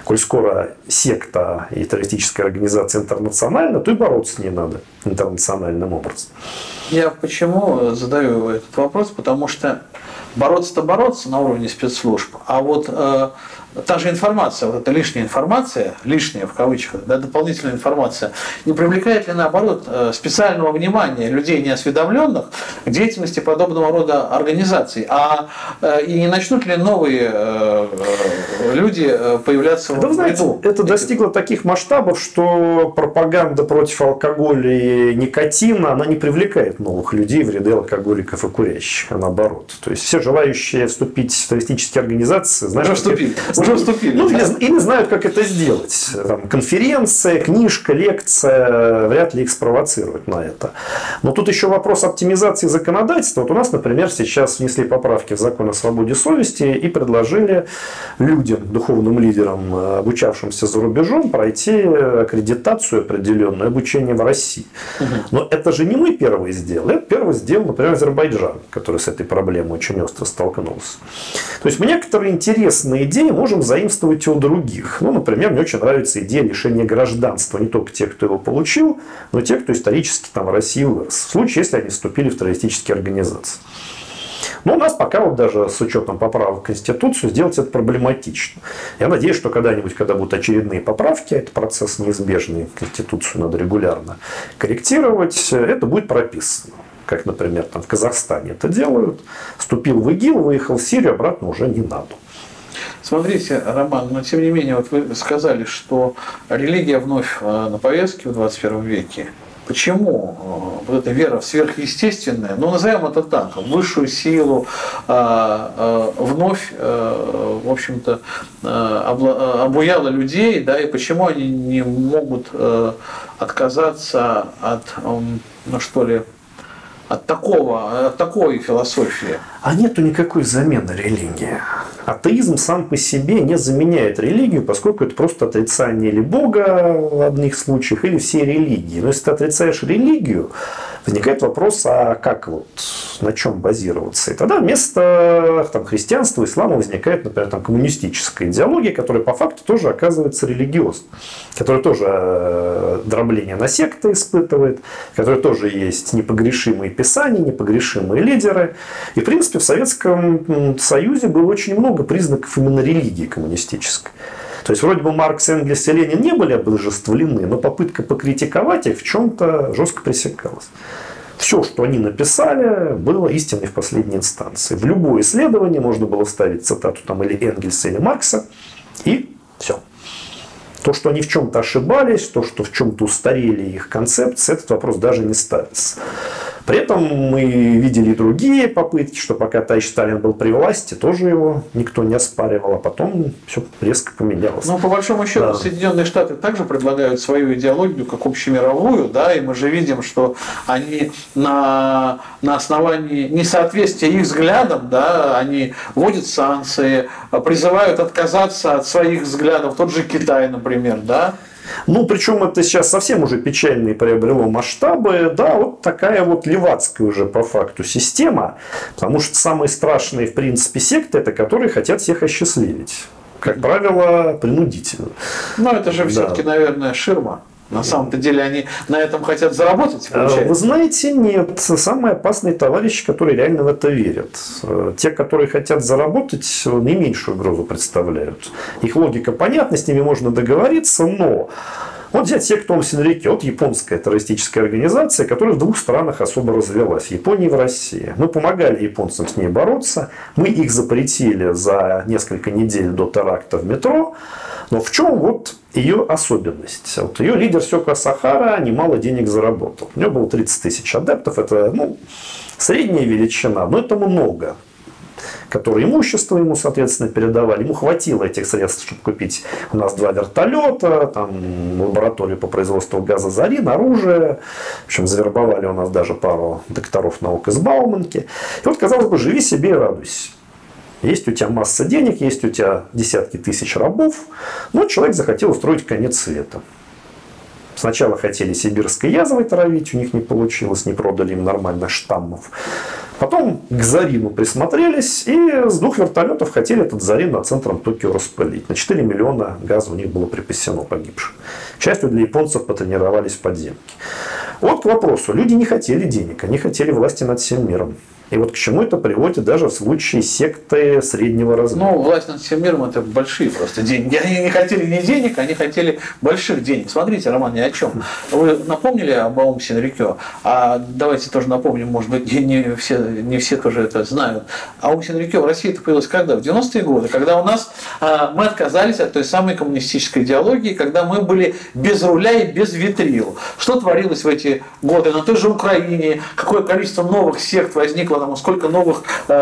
коль скоро секта и террористическая организация интернациональна, то и бороться с ней надо интернациональным образом. Я почему задаю этот вопрос? Потому что бороться-то бороться на уровне спецслужб, а вот та же информация, вот эта лишняя информация, лишняя в кавычках, да, дополнительная информация, не привлекает ли наоборот специального внимания людей неосведомленных к деятельности подобного рода организаций, и не начнут ли новые люди появляться в ряду? Это достигло таких масштабов, что пропаганда против алкоголя и никотина, она не привлекает новых людей в ряды алкоголиков и курящих, а наоборот. То есть все желающие вступить в террористические организации, знаешь, уже вступили. Ну, или знают, как это сделать. Там, конференция, книжка, лекция вряд ли их спровоцируют на это. Но тут еще вопрос оптимизации законодательства. Вот у нас, например, сейчас внесли поправки в закон о свободе совести и предложили людям, духовным лидерам, обучавшимся за рубежом, пройти аккредитацию определенную, обучение в России. Но это же не мы первые сделали. Это первый сделал, например, Азербайджан, который с этой проблемой очень остро столкнулся. То есть мы некоторые интересные идеи можем заимствовать у других. Ну, например, мне очень нравится идея лишения гражданства не только тех, кто его получил, но и тех, кто исторически там в России вырос. В случае, если они вступили в террористические организации. Но у нас пока вот даже с учетом поправок в Конституцию сделать это проблематично. Я надеюсь, что когда-нибудь, когда будут очередные поправки, это процесс неизбежный, Конституцию надо регулярно корректировать, это будет прописано. Как, например, там в Казахстане это делают. Вступил в ИГИЛ, выехал в Сирию, обратно уже не надо. Смотрите, Роман, но тем не менее, вот вы сказали, что религия вновь на повестке в 21 веке. Почему вот эта вера в сверхъестественное, ну назовем это так, высшую силу, вновь, в общем-то, обуяла людей, да, и почему они не могут отказаться от, ну что ли, от такой философии? А нету никакой замены религии. Атеизм сам по себе не заменяет религию, поскольку это просто отрицание или Бога в одних случаях, или всей религии. Но если ты отрицаешь религию, возникает вопрос, а как вот, на чем базироваться? И тогда вместо там, христианства, ислама возникает, например, там, коммунистическая идеология, которая по факту тоже оказывается религиозной, которая тоже дробление на секты испытывает, в которой тоже есть непогрешимые писания, непогрешимые лидеры. И, в принципе, в Советском Союзе было очень много признаков именно религии коммунистической. То есть, вроде бы Маркс, Энгельс и Ленин не были обожествлены, но попытка покритиковать их в чем-то жестко пресекалась. Все, что они написали, было истиной в последней инстанции. В любое исследование можно было вставить цитату там, или Энгельса, или Маркса, и все. То, что они в чем-то ошибались, то, что в чем-то устарели их концепции, этот вопрос даже не ставится. При этом мы видели и другие попытки, что пока товарищ Сталин был при власти, тоже его никто не оспаривал, а потом все резко поменялось. Ну, по большому счету, да. Соединенные Штаты также предлагают свою идеологию как общемировую, да, и мы же видим, что они на основании несоответствия их взглядам, да, они вводят санкции, призывают отказаться от своих взглядов, тот же Китай, например, да. Ну, причем это сейчас совсем уже печальные приобрело масштабы. Да, вот такая вот левацкая уже по факту система. Потому что самые страшные, в принципе, секты, это которые хотят всех осчастливить. Как правило, принудительно. Ну, это же все-таки, наверное, ширма. На самом-то деле они на этом хотят заработать, получается? Вы знаете, нет. Самые опасные товарищи, которые реально в это верят. Те, которые хотят заработать, наименьшую угрозу представляют. Их логика понятна, с ними можно договориться, но... Вот взять секту Ом-Синрикё, вот японская террористическая организация, которая в двух странах особо развелась, в Японии и в России. Мы помогали японцам с ней бороться, мы их запретили за несколько недель до теракта в метро. Но в чем вот ее особенность? Вот ее лидер Сёко Асахара немало денег заработал. У него было 30 тысяч адептов, это средняя величина, но это много. Которые имущество ему, соответственно, передавали. Ему хватило этих средств, чтобы купить у нас 2 вертолета, там, лабораторию по производству газа «Зарин», оружие. В общем, завербовали у нас даже пару докторов наук из Бауманки. И вот, казалось бы, живи себе и радуйся. Есть у тебя масса денег, есть у тебя десятки тысяч рабов, но человек захотел устроить конец света. Сначала хотели сибирской язвой травить, у них не получилось, не продали им нормально штаммов. Потом к Зарину присмотрелись и с 2 вертолетов хотели этот Зарин над центром Токио распылить. На 4 миллиона газа у них было припасено погибших. К счастью для японцев, потренировались в подземке. Вот к вопросу. Люди не хотели денег, они хотели власти над всем миром. И вот к чему это приводит даже в случае секты среднего размера. Ну, власть над всем миром – это большие просто деньги. Они не хотели ни денег, они хотели больших денег. Смотрите, Роман, ни о чем. Вы напомнили об Аум Синрикё, а давайте тоже напомним, может быть, не все тоже это знают. Аум Синрикё в России это появилось когда? В 90-е годы, когда у нас мы отказались от той самой коммунистической идеологии, когда мы были без руля и без ветрил. Что творилось в эти годы на той же Украине? Какое количество новых сект возникло? Там, сколько новых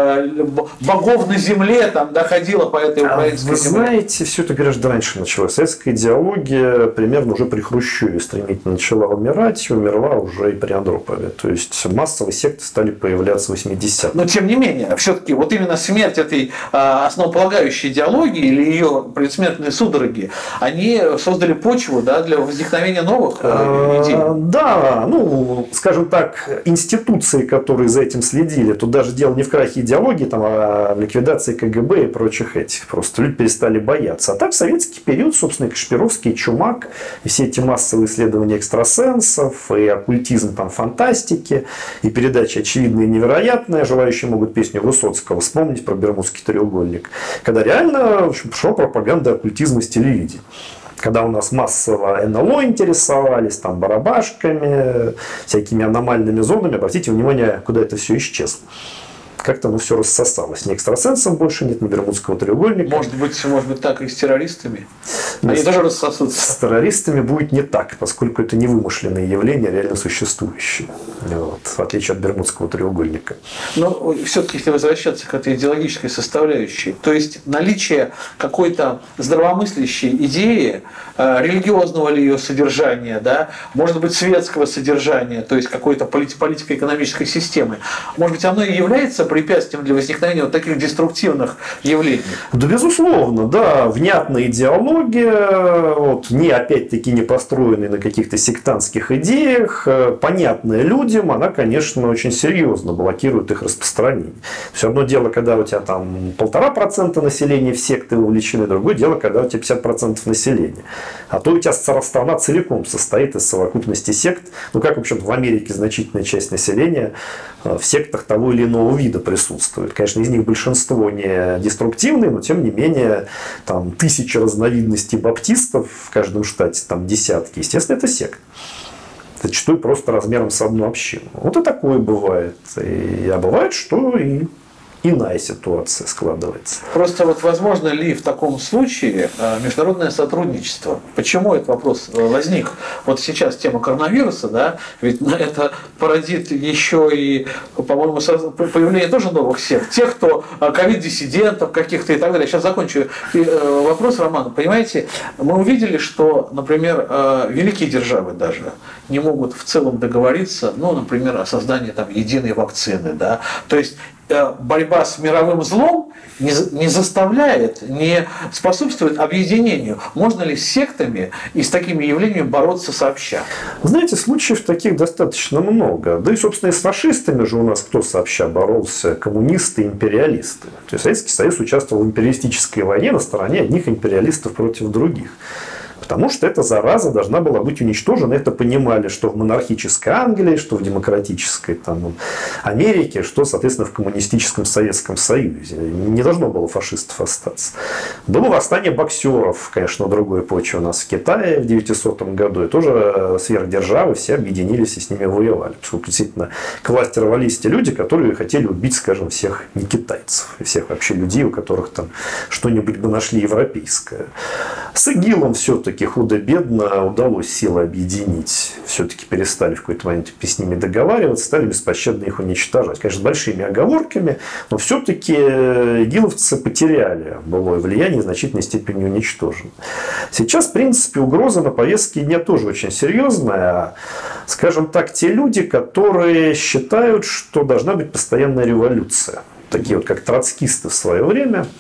богов на земле там доходило по этой украинской земле. Вы знаете, все это гораздо раньше началось. Советская идеология примерно уже при Хрущеве стремительно начала умирать, и умерла уже и при Андропове. То есть массовые секты стали появляться в 80-е. Но тем не менее, все-таки вот именно смерть этой основополагающей идеологии или ее предсмертные судороги, они создали почву, да, для возникновения новых идей. Да, ну, скажем так, институции, которые за этим следили, тут даже дело не в крахе идеологии, там, а в ликвидации КГБ и прочих этих. Просто люди перестали бояться. А так в советский период, собственно, и Кашпировский, и Чумак, и все эти массовые исследования экстрасенсов, и оккультизм там, фантастики, и передачи «Очевидное и невероятное», желающие могут песню Высоцкого вспомнить про Бермудский треугольник. Когда реально, в общем, шла пропаганда оккультизма с телевидения. Когда у нас массово НЛО интересовались, там, барабашками, всякими аномальными зонами, обратите внимание, куда это все исчезло. Как-то оно все рассосалось. Ни экстрасенсов больше нет, ни Бермудского треугольника. Может быть так и с террористами? Они тоже рассосутся. С террористами будет не так, поскольку это не вымышленные явления, реально существующие. Вот, в отличие от Бермудского треугольника. Но все-таки, если возвращаться к этой идеологической составляющей, то есть наличие какой-то здравомыслящей идеи, религиозного ли ее содержания, да, может быть, светского содержания, то есть какой-то политико-экономической системы, может быть, оно и является препятствием для возникновения вот таких деструктивных явлений? Да, безусловно, да, внятная идеология, вот, не опять-таки не построенная на каких-то сектантских идеях, понятная людям, она, конечно, очень серьезно блокирует их распространение. Все одно дело, когда у тебя там 1,5% населения в секты вовлечены, другое дело, когда у тебя 50% населения. А то у тебя страна целиком состоит из совокупности сект. Ну, как, в общем-то, в Америке значительная часть населения в сектах того или иного вида присутствует. Конечно, из них большинство не деструктивные, но, тем не менее, там 1000 разновидностей баптистов в каждом штате, там десятки. Естественно, это секта. Зачастую просто размером с одну общину. Вот и такое бывает. А бывает, что и иная ситуация складывается. Просто вот возможно ли в таком случае международное сотрудничество? Почему этот вопрос возник? Вот сейчас тема коронавируса, да, ведь это породит еще и, по-моему, появление тоже новых сект. Тех, кто ковид-диссидентов каких-то и так далее. Сейчас закончу вопрос, Роман. Понимаете, мы увидели, что, например, великие державы даже не могут в целом договориться, ну, например, о создании там единой вакцины, да, то есть борьба с мировым злом не заставляет, не способствует объединению. Можно ли с сектами и с такими явлениями бороться сообща? Знаете, случаев таких достаточно много. Да и, собственно, и с фашистами же у нас кто сообща боролся? Коммунисты и империалисты. То есть Советский Союз участвовал в империалистической войне на стороне одних империалистов против других. Потому что эта зараза должна была быть уничтожена. Это понимали, что в монархической Англии, что в демократической там, Америке, что, соответственно, в коммунистическом Советском Союзе. Не должно было фашистов остаться. Было восстание боксеров, конечно, на другой почве у нас в Китае в 900 году. И тоже сверхдержавы все объединились и с ними воевали. Поскольку действительно к власти рвались те люди, которые хотели убить, скажем, всех не китайцев. И всех вообще людей, у которых там что-нибудь бы нашли европейское. С ИГИЛом все-таки худо-бедно удалось силы объединить. Все-таки перестали в какой-то момент с ними договариваться, стали беспощадно их уничтожать. Конечно, с большими оговорками, но все-таки игиловцы потеряли былое влияние, в значительной степени уничтожены. Сейчас, в принципе, угроза на повестке дня тоже очень серьезная. Скажем так, те люди, которые считают, что должна быть постоянная революция. Такие вот, как троцкисты в свое время.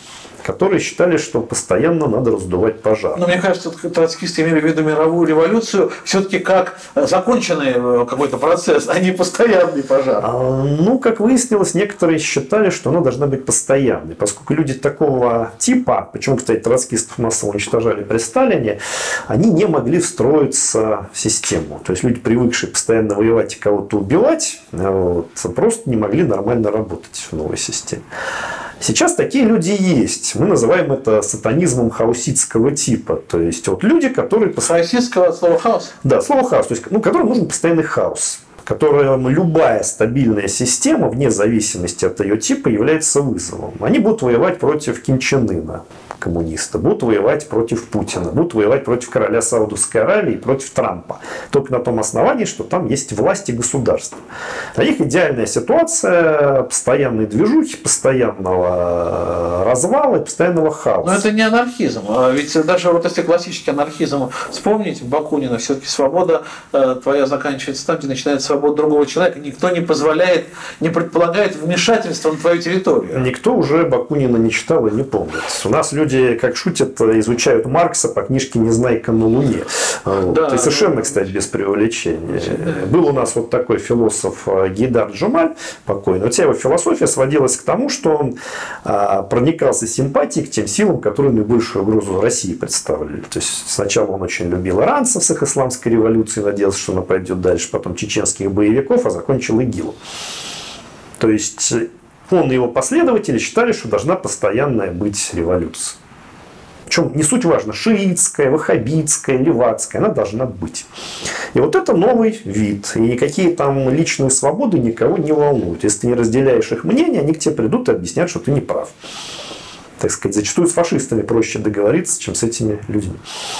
которые считали, что постоянно надо раздувать пожар. Но мне кажется, троцкисты имели в виду мировую революцию все-таки как законченный какой-то процесс, а не постоянный пожар. Ну, как выяснилось, некоторые считали, что она должна быть постоянной, поскольку люди такого типа, почему, кстати, троцкистов массово уничтожали при Сталине, они не могли встроиться в систему. То есть люди, привыкшие постоянно воевать и кого-то убивать, просто не могли нормально работать в новой системе. Сейчас такие люди есть. Мы называем это сатанизмом хауситского типа. То есть люди, которые... Хауситского от слова хаос? Да, слово хаос. То есть, которым нужен постоянный хаос, которым любая стабильная система, вне зависимости от ее типа, является вызовом. Они будут воевать против Ким Чен Ына, коммуниста, будут воевать против Путина, будут воевать против короля Саудовской Аравии, против Трампа. Только на том основании, что там есть власть и государство. Для них идеальная ситуация постоянной движухи, постоянного развала и постоянного хаоса. Но это не анархизм. Ведь даже вот если классический анархизм вспомнить, Бакунина, все-таки свобода твоя заканчивается там, где начинается свобода другого человека. Никто не позволяет, не предполагает вмешательства на твою территорию. Никто уже Бакунина не читал и не помнит. У нас люди, как шутят, изучают Маркса по книжке «Незнайка на Луне». Да, и совершенно, кстати, без преувеличения. Был у нас вот такой философ Гейдар Джумаль, покойный. Вся его философия сводилась к тому, что он проникался симпатией к тем силам, которые наибольшую угрозу России представляли. То есть сначала он очень любил иранцев с их исламской революцией, надеялся, что она пойдет дальше, потом чеченских боевиков, а закончил ИГИЛом. То есть он и его последователи считали, что должна постоянная быть революция. Причем не суть важно, шиитская, ваххабитская, левацкая, она должна быть. И вот это новый вид. И никакие там личные свободы никого не волнуют. Если ты не разделяешь их мнение, они к тебе придут и объяснят, что ты не прав. Так сказать, зачастую с фашистами проще договориться, чем с этими людьми.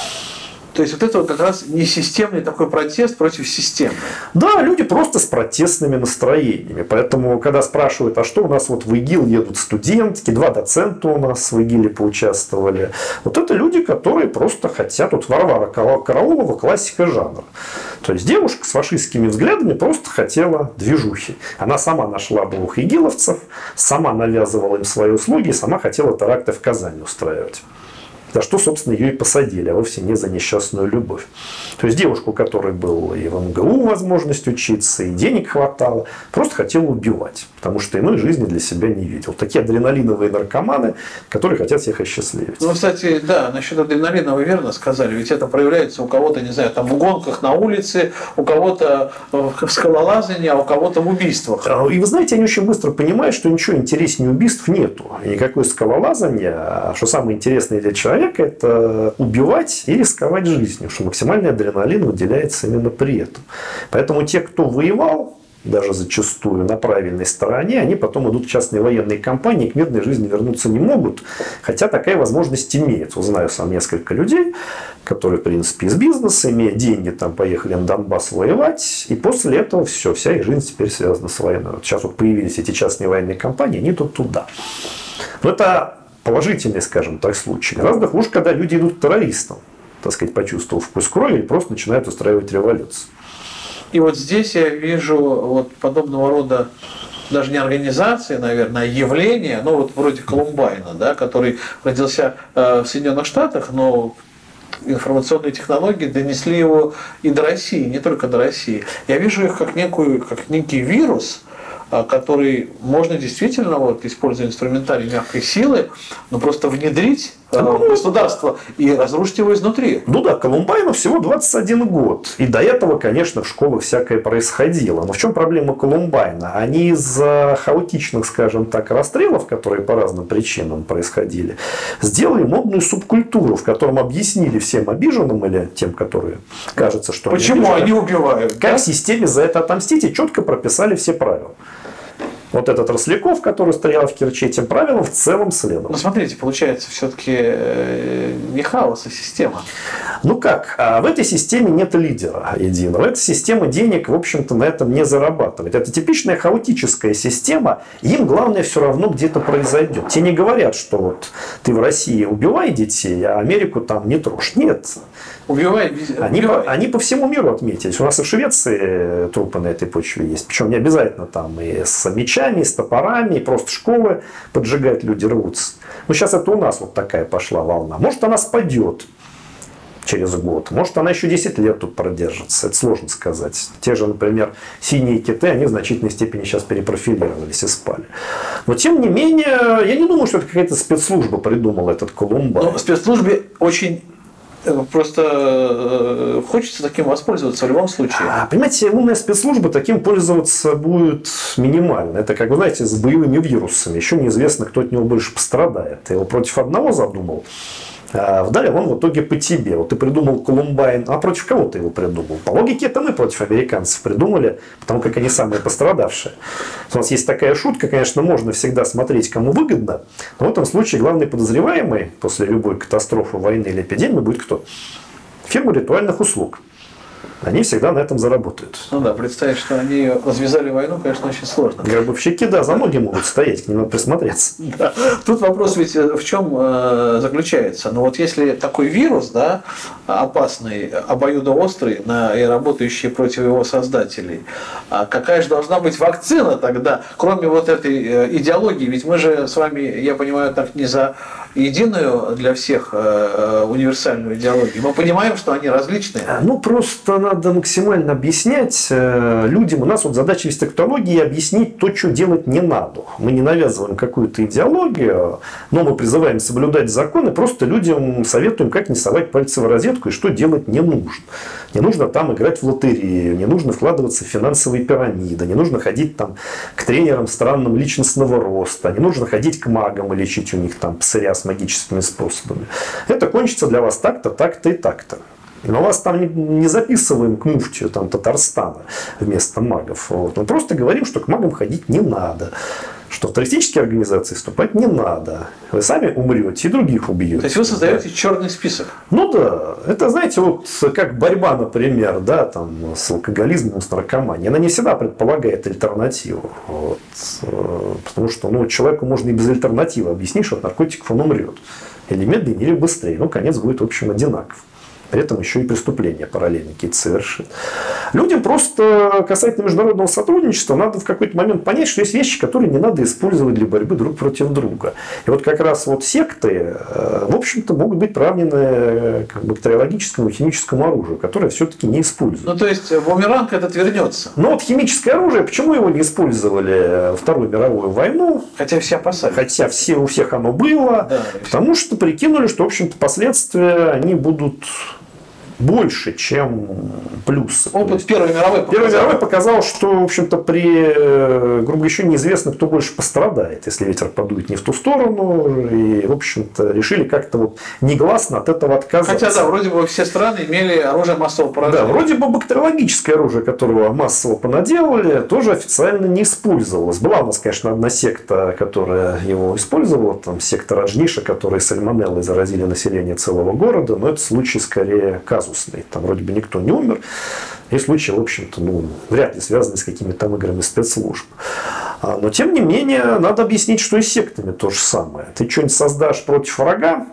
То есть вот это вот как раз не системный такой протест против системы. Да, люди просто с протестными настроениями. Поэтому, когда спрашивают, а что у нас вот в ИГИЛ едут студентки, 2 доцента у нас в ИГИЛе поучаствовали. Вот это люди, которые просто хотят. Вот Варвара Караулова, классика жанра. То есть девушка с фашистскими взглядами просто хотела движухи. Она сама нашла двух игиловцев, сама навязывала им свои услуги, сама хотела теракты в Казани устраивать. За что, собственно, ее и посадили, а вовсе не за несчастную любовь. То есть девушку, у которой был и в МГУ возможность учиться, и денег хватало, просто хотела убивать, потому что иной жизни для себя не видел. Такие адреналиновые наркоманы, которые хотят всех осчастливить. Ну, кстати, да, насчет адреналина вы верно сказали, ведь это проявляется у кого-то, не знаю, там в гонках на улице, у кого-то в скалолазании, а у кого-то в убийствах. И вы знаете, они очень быстро понимают, что ничего интереснее убийств нету. И никакое скалолазание, а что самое интересное для человека, это убивать и рисковать жизнью, что максимальный адреналин выделяется именно при этом. Поэтому те, кто воевал, даже зачастую на правильной стороне, они потом идут в частные военные компании, к мирной жизни вернуться не могут, хотя такая возможность имеется. Знаю сам несколько людей, которые, в принципе, из бизнеса, имея деньги, там, поехали на Донбасс воевать, и после этого все, вся их жизнь теперь связана с войной. Вот сейчас вот появились эти частные военные компании, они идут туда. Но это положительный, скажем так, случай. Гораздо хуже, когда люди идут к террористам, так сказать, почувствовав вкус крови, и просто начинают устраивать революцию. И вот здесь я вижу вот подобного рода, даже не организации, наверное, а явления, ну вот вроде Колумбайна, да, который родился в Соединенных Штатах, но информационные технологии донесли его и до России, не только до России. Я вижу их как некий вирус, который можно действительно, вот, используя инструментарий мягкой силы, но просто внедрить в государство и разрушить его изнутри. Ну да, Колумбайну всего 21 год. И до этого, конечно, в школах всякое происходило. Но в чем проблема Колумбайна? Они из-за хаотичных, скажем так, расстрелов, которые по разным причинам происходили, сделали модную субкультуру, в котором объяснили всем обиженным или тем, которые кажется, что почему они убивают, как в системе за это отомстить, и четко прописали все правила. Вот этот Росляков, который стоял в Керчи, этим правилам в целом следовал. Ну, смотрите, получается, все-таки не хаос, а система. Ну как? В этой системе нет лидера единого. Эта система денег, в общем-то, на этом не зарабатывает. Это типичная хаотическая система. Им главное все равно где-то произойдет. Те не говорят, что вот ты в России убивай детей, а Америку там не трожь. Нет. Они по всему миру отметились. У нас и в Швеции трупы на этой почве есть. Причем не обязательно там и с мечами, и с топорами, и просто школы поджигать люди рвутся. Но сейчас это у нас вот такая пошла волна. Может, она спадет через год. Может, она еще 10 лет тут продержится. Это сложно сказать. Те же, например, синие киты, они в значительной степени сейчас перепрофилировались и спали. Но, тем не менее, я не думаю, что это какая-то спецслужба придумала этот Колумбайн. Но спецслужбе очень просто хочется таким воспользоваться в любом случае. Понимаете, умная спецслужба таким пользоваться будет минимально. Это, как вы знаете, с боевыми вирусами. Еще неизвестно, кто от него больше пострадает. Ты его против одного задумал, вдарил он в итоге по тебе. Вот ты придумал Колумбайн, а против кого ты его придумал? По логике, это мы против американцев придумали, потому как они самые пострадавшие. У нас есть такая шутка, конечно, можно всегда смотреть, кому выгодно, но в этом случае главный подозреваемый после любой катастрофы, войны или эпидемии будет кто? Фирма ритуальных услуг. Они всегда на этом заработают. Ну да, представить, что они развязали войну, конечно, очень сложно. Гробовщики, да, за ноги могут стоять, к ним надо присмотреться. Да. Тут вопрос ведь в чем заключается? Ну вот если такой вирус, да, опасный, обоюдоострый и работающий против его создателей, какая же должна быть вакцина тогда, кроме вот этой идеологии? Ведь мы же с вами, я понимаю, так не за единую для всех универсальную идеологию. Мы понимаем, что они различные. Ну, просто надо максимально объяснять людям. У нас вот задача вестектологии объяснить то, что делать не надо. Мы не навязываем какую-то идеологию, но мы призываем соблюдать законы, просто людям советуем, как не совать пальцы в розетку и что делать не нужно. Не нужно там играть в лотерею, не нужно вкладываться в финансовые пирамиды, не нужно ходить там к тренерам странным личностного роста, не нужно ходить к магам и лечить у них там псориаз магическими способами. Это кончится для вас так-то, так-то и так-то. Но вас там не записываем к муфтию там, Татарстана вместо магов. Вот. Мы просто говорим, что к магам ходить не надо. Что в террористические организации вступать не надо. Вы сами умрете и других убьете. То есть вы создаете черный список? Ну да. Это, знаете, вот как борьба, например, да, там, с алкоголизмом, с наркоманией. Она не всегда предполагает альтернативу. Вот. Потому что человеку можно и без альтернативы объяснить, что от наркотиков он умрет. Или медленнее, или быстрее. Ну, конец будет, в общем, одинаков. При этом еще и преступления параллельно какие-то совершит. Людям просто касательно международного сотрудничества надо в какой-то момент понять, что есть вещи, которые не надо использовать для борьбы друг против друга. И вот как раз вот секты, в общем-то, могут быть приравнены к бактериологическому и химическому оружию, которое все-таки не используют. Ну, то есть, бумеранг этот вернется. Но вот химическое оружие, почему его не использовали во Вторую мировую войну? Хотя все опасались. Хотя у всех оно было. Да, потому что прикинули, что, в общем-то, последствия они будут больше, чем плюсы. Опыт Первой мировой показал, что, в общем-то, грубо говоря, еще неизвестно, кто больше пострадает, если ветер подует не в ту сторону. И, в общем-то, решили как-то вот негласно от этого отказаться. Хотя, да, вроде бы все страны имели оружие массового поражения. Да, вроде бы бактериологическое оружие, которого массово понаделали, тоже официально не использовалось. Была у нас, конечно, одна секта, которая его использовала, там секта Раджниша, которые сальмонеллой заразили население целого города, но это случай скорее казусный. Там вроде бы никто не умер. И случаи, в общем-то, вряд ли связаны с какими-то там играми спецслужб. Но, тем не менее, надо объяснить, что и с сектами то же самое. Ты что-нибудь создашь против врага.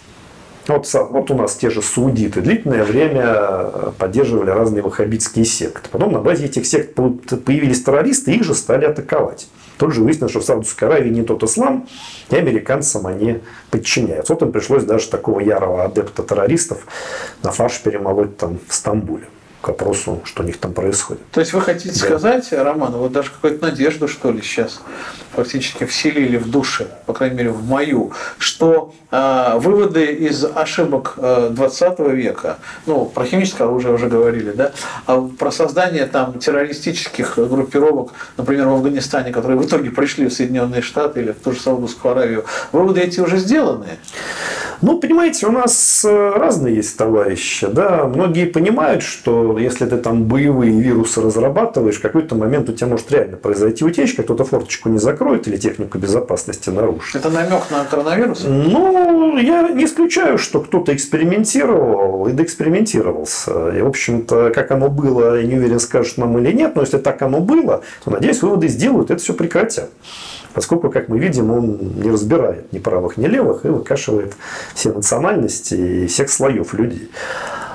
Вот у нас те же саудиты длительное время поддерживали разные ваххабитские секты. Потом на базе этих сект появились террористы, и их же стали атаковать. Тут же выяснилось, что в Саудовской Аравии не тот ислам, и американцам они подчиняются. Вот им пришлось даже такого ярого адепта террористов на фарш перемолоть там в Стамбуле. К вопросу, что у них там происходит. То есть вы хотите сказать, Роман, вот даже какую-то надежду, что ли, сейчас фактически вселили в души, по крайней мере в мою, что выводы из ошибок 20 века, про химическое оружие уже говорили, да, про создание там террористических группировок, например, в Афганистане, которые в итоге пришли в Соединенные Штаты или в ту же Саудовскую Аравию, выводы эти уже сделаны? Понимаете, у нас разные есть товарищи, да, многие понимают, что если ты там боевые вирусы разрабатываешь, в какой-то момент у тебя может реально произойти утечка, кто-то форточку не закроет или технику безопасности нарушит. Это намек на коронавирус? Я не исключаю, что кто-то экспериментировал и доэкспериментировался. И, в общем-то, как оно было, я не уверен, скажут нам или нет, но если так оно было, то, надеюсь, выводы сделают, это все прекратят. Поскольку, как мы видим, он не разбирает ни правых, ни левых и выкашивает все национальности и всех слоев людей.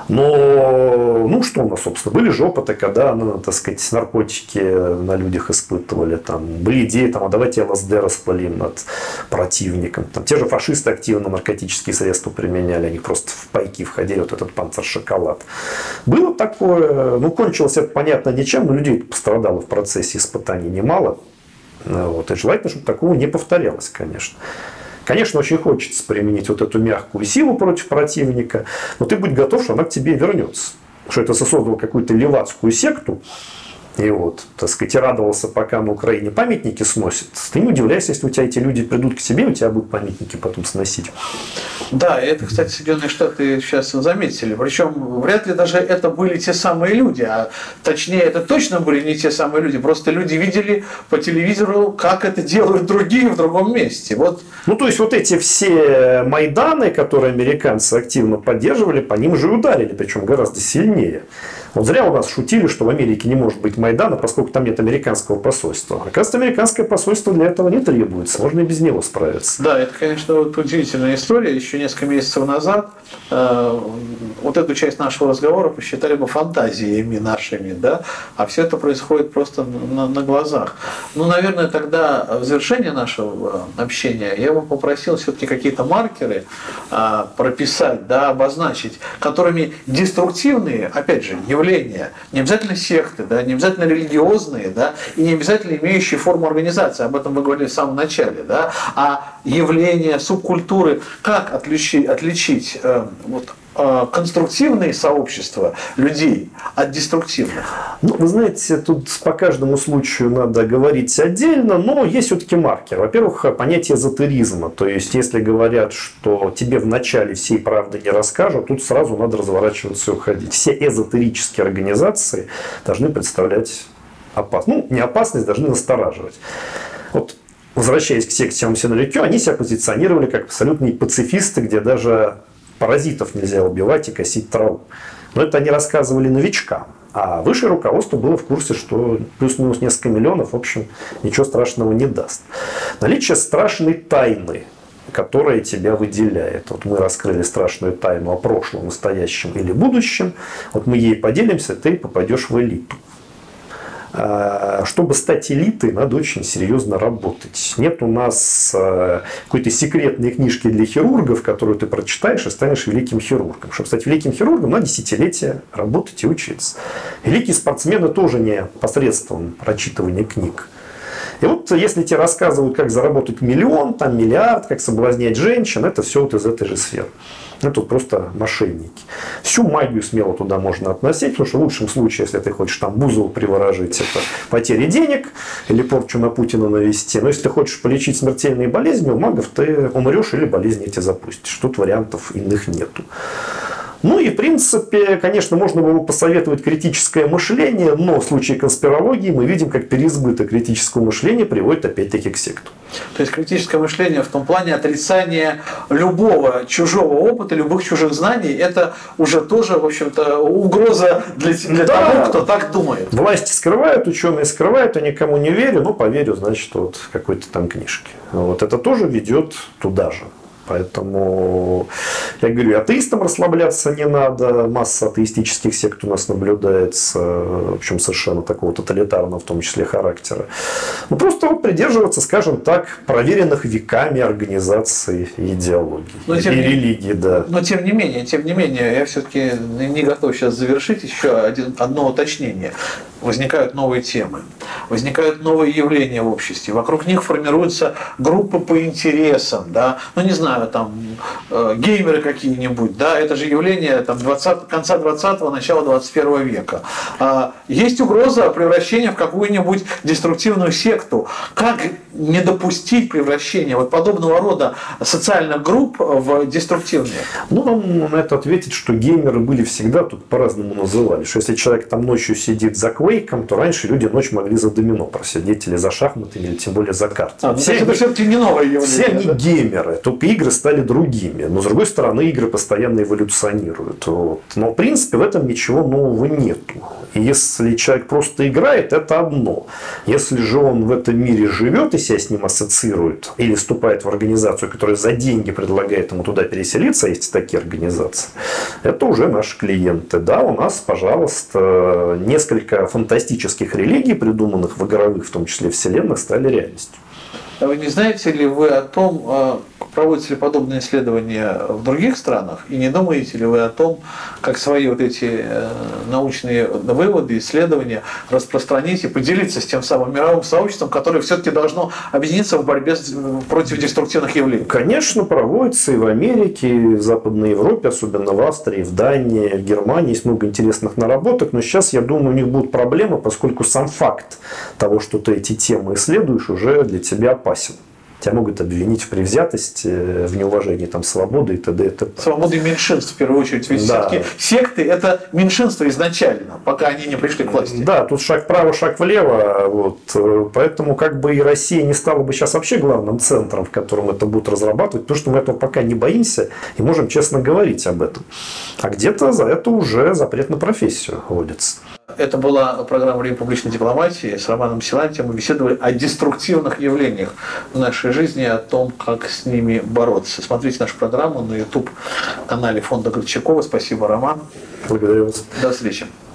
Но, ну, что у нас, собственно, были же опыты, когда, так сказать, наркотики на людях испытывали. Там, были идеи, там, а давайте ЛСД распылим над противником. Там, те же фашисты активно наркотические средства применяли, они просто в пайки входили, вот этот панцирь-шоколад. Было такое, ну, кончилось это, понятно, ничем, но людей пострадало в процессе испытаний немало. Вот, и желательно, чтобы такого не повторялось, конечно. Конечно, очень хочется применить вот эту мягкую силу против противника, но ты будь готов, что она к тебе вернется. Что это создал какую-то левацкую секту, и вот, так сказать, и радовался, пока на Украине памятники сносят. Ты не удивляйся, если у тебя эти люди придут к тебе, у тебя будут памятники потом сносить. Да, это, кстати, Соединенные Штаты сейчас заметили. Причем вряд ли даже это были те самые люди, а точнее, это точно были не те самые люди. Просто люди видели по телевизору, как это делают другие в другом месте. Вот. Ну, то есть, вот эти все Майданы, которые американцы активно поддерживали, по ним же и ударили, причем гораздо сильнее. Вот зря у нас шутили, что в Америке не может быть Майдана, поскольку там нет американского посольства. Оказывается, американское посольство для этого не требуется. Можно и без него справиться. Да, это, конечно, вот удивительная история. Еще несколько месяцев назад вот эту часть нашего разговора посчитали бы фантазиями нашими, да? А все это происходит просто на глазах. Ну, наверное, тогда в завершение нашего общения я бы попросил все-таки какие-то маркеры прописать, да, обозначить, которыми деструктивные, опять же, явления, не обязательно секты, да, не обязательно религиозные, да, и не обязательно имеющие форму организации, об этом вы говорили в самом начале, да, а явления, субкультуры, как отличить конструктивные сообщества людей от деструктивных? Ну, вы знаете, тут по каждому случаю надо говорить отдельно, но есть все-таки маркер. Во-первых, понятие эзотеризма. То есть, если говорят, что тебе вначале всей правды не расскажут, тут сразу надо разворачиваться и уходить. Все эзотерические организации должны представлять опасность. Ну, не опасность, должны настораживать. Вот, возвращаясь к секте Синрикё, они себя позиционировали как абсолютные пацифисты, где даже паразитов нельзя убивать и косить траву. Но это они рассказывали новичкам. А высшее руководство было в курсе, что плюс-минус несколько миллионов, в общем, ничего страшного не даст. Наличие страшной тайны, которая тебя выделяет. Вот мы раскрыли страшную тайну о прошлом, настоящем или будущем. Вот мы ей поделимся, ты попадешь в элиту. Чтобы стать элитой, надо очень серьезно работать. Нет у нас какой-то секретной книжки для хирургов, которую ты прочитаешь и станешь великим хирургом. Чтобы стать великим хирургом, надо десятилетия работать и учиться. Великие спортсмены тоже не посредством прочитывания книг. И вот если тебе рассказывают, как заработать миллион, там, миллиард, как соблазнять женщин, это все вот из этой же сферы. Это просто мошенники. Всю магию смело туда можно относить, потому что в лучшем случае, если ты хочешь там Бузову приворожить, это потеря денег или порчу на Путина навести. Но если ты хочешь полечить смертельные болезни, у магов ты умрешь или болезни эти запустишь. Тут вариантов иных нету. Ну и в принципе, конечно, можно было посоветовать критическое мышление, но в случае конспирологии мы видим, как переизбыток критического мышления приводит опять-таки к секту. То есть критическое мышление в том плане отрицания любого чужого опыта, любых чужих знаний, это уже тоже, в общем-то, угроза для того, кто так думает. Власти скрывают, ученые скрывают, я никому не верю, но поверю, значит, вот какой-то там книжке. Вот это тоже ведет туда же. Поэтому, я говорю, атеистам расслабляться не надо. Масса атеистических сект у нас наблюдается, в общем, совершенно такого тоталитарного, в том числе, характера. Ну, просто вот придерживаться, скажем так, проверенных веками организаций и идеологий. И религии, да. Но тем не менее, я все-таки не готов сейчас завершить. Еще одно уточнение. Возникают новые темы, возникают новые явления в обществе. Вокруг них формируются группы по интересам, да, ну не знаю, там геймеры какие-нибудь, да, это же явление там, конца 20-го, начала 21 века. Есть угроза превращения в какую-нибудь деструктивную секту. Как не допустить превращения вот подобного рода социальных групп в деструктивные? Ну, вам на это ответить, что геймеры были всегда, тут по-разному называли. Что если человек там ночью сидит за квейком, то раньше люди ночь могли за домино просидеть, или за шахматами, или тем более за картами. Это все-таки не новое явление. Все они геймеры, только игры стали другими. Но, с другой стороны, игры постоянно эволюционируют. Вот. Но, в принципе, в этом ничего нового нету. И если человек просто играет, это одно. Если же он в этом мире живет и себя с ним ассоциирует, или вступает в организацию, которая за деньги предлагает ему туда переселиться, есть такие организации, это уже наши клиенты. Да, у нас, пожалуйста, несколько фантастических религий, придуманных в игровых, в том числе вселенных, стали реальностью. А вы не знаете ли вы о том, проводятся ли подобные исследования в других странах, и не думаете ли вы о том, как свои вот эти научные выводы, исследования распространить и поделиться с тем самым мировым сообществом, которое все-таки должно объединиться в борьбе против деструктивных явлений? Конечно, проводится и в Америке, и в Западной Европе, особенно в Австрии, в Дании, в Германии. Есть много интересных наработок, но сейчас, я думаю, у них будут проблемы, поскольку сам факт того, что ты эти темы исследуешь, уже для тебя опасен. Тебя могут обвинить в предвзятости, в неуважении свободы и т.д. и т.п. Свободы меньшинств, в первую очередь. Ведь да. все-таки секты – это меньшинство изначально, пока они не пришли к власти. Да, тут шаг вправо, шаг влево. Вот. Поэтому и Россия не стала бы сейчас вообще главным центром, в котором это будут разрабатывать, потому что мы этого пока не боимся и можем честно говорить об этом. А где-то за это уже запрет на профессию вводится. Это была программа «Время публичной дипломатии» с Романом Силантьевым. Мы беседовали о деструктивных явлениях в нашей жизни, о том, как с ними бороться. Смотрите нашу программу на YouTube-канале фонда Горчакова. Спасибо, Роман. Благодарю вас. До встречи.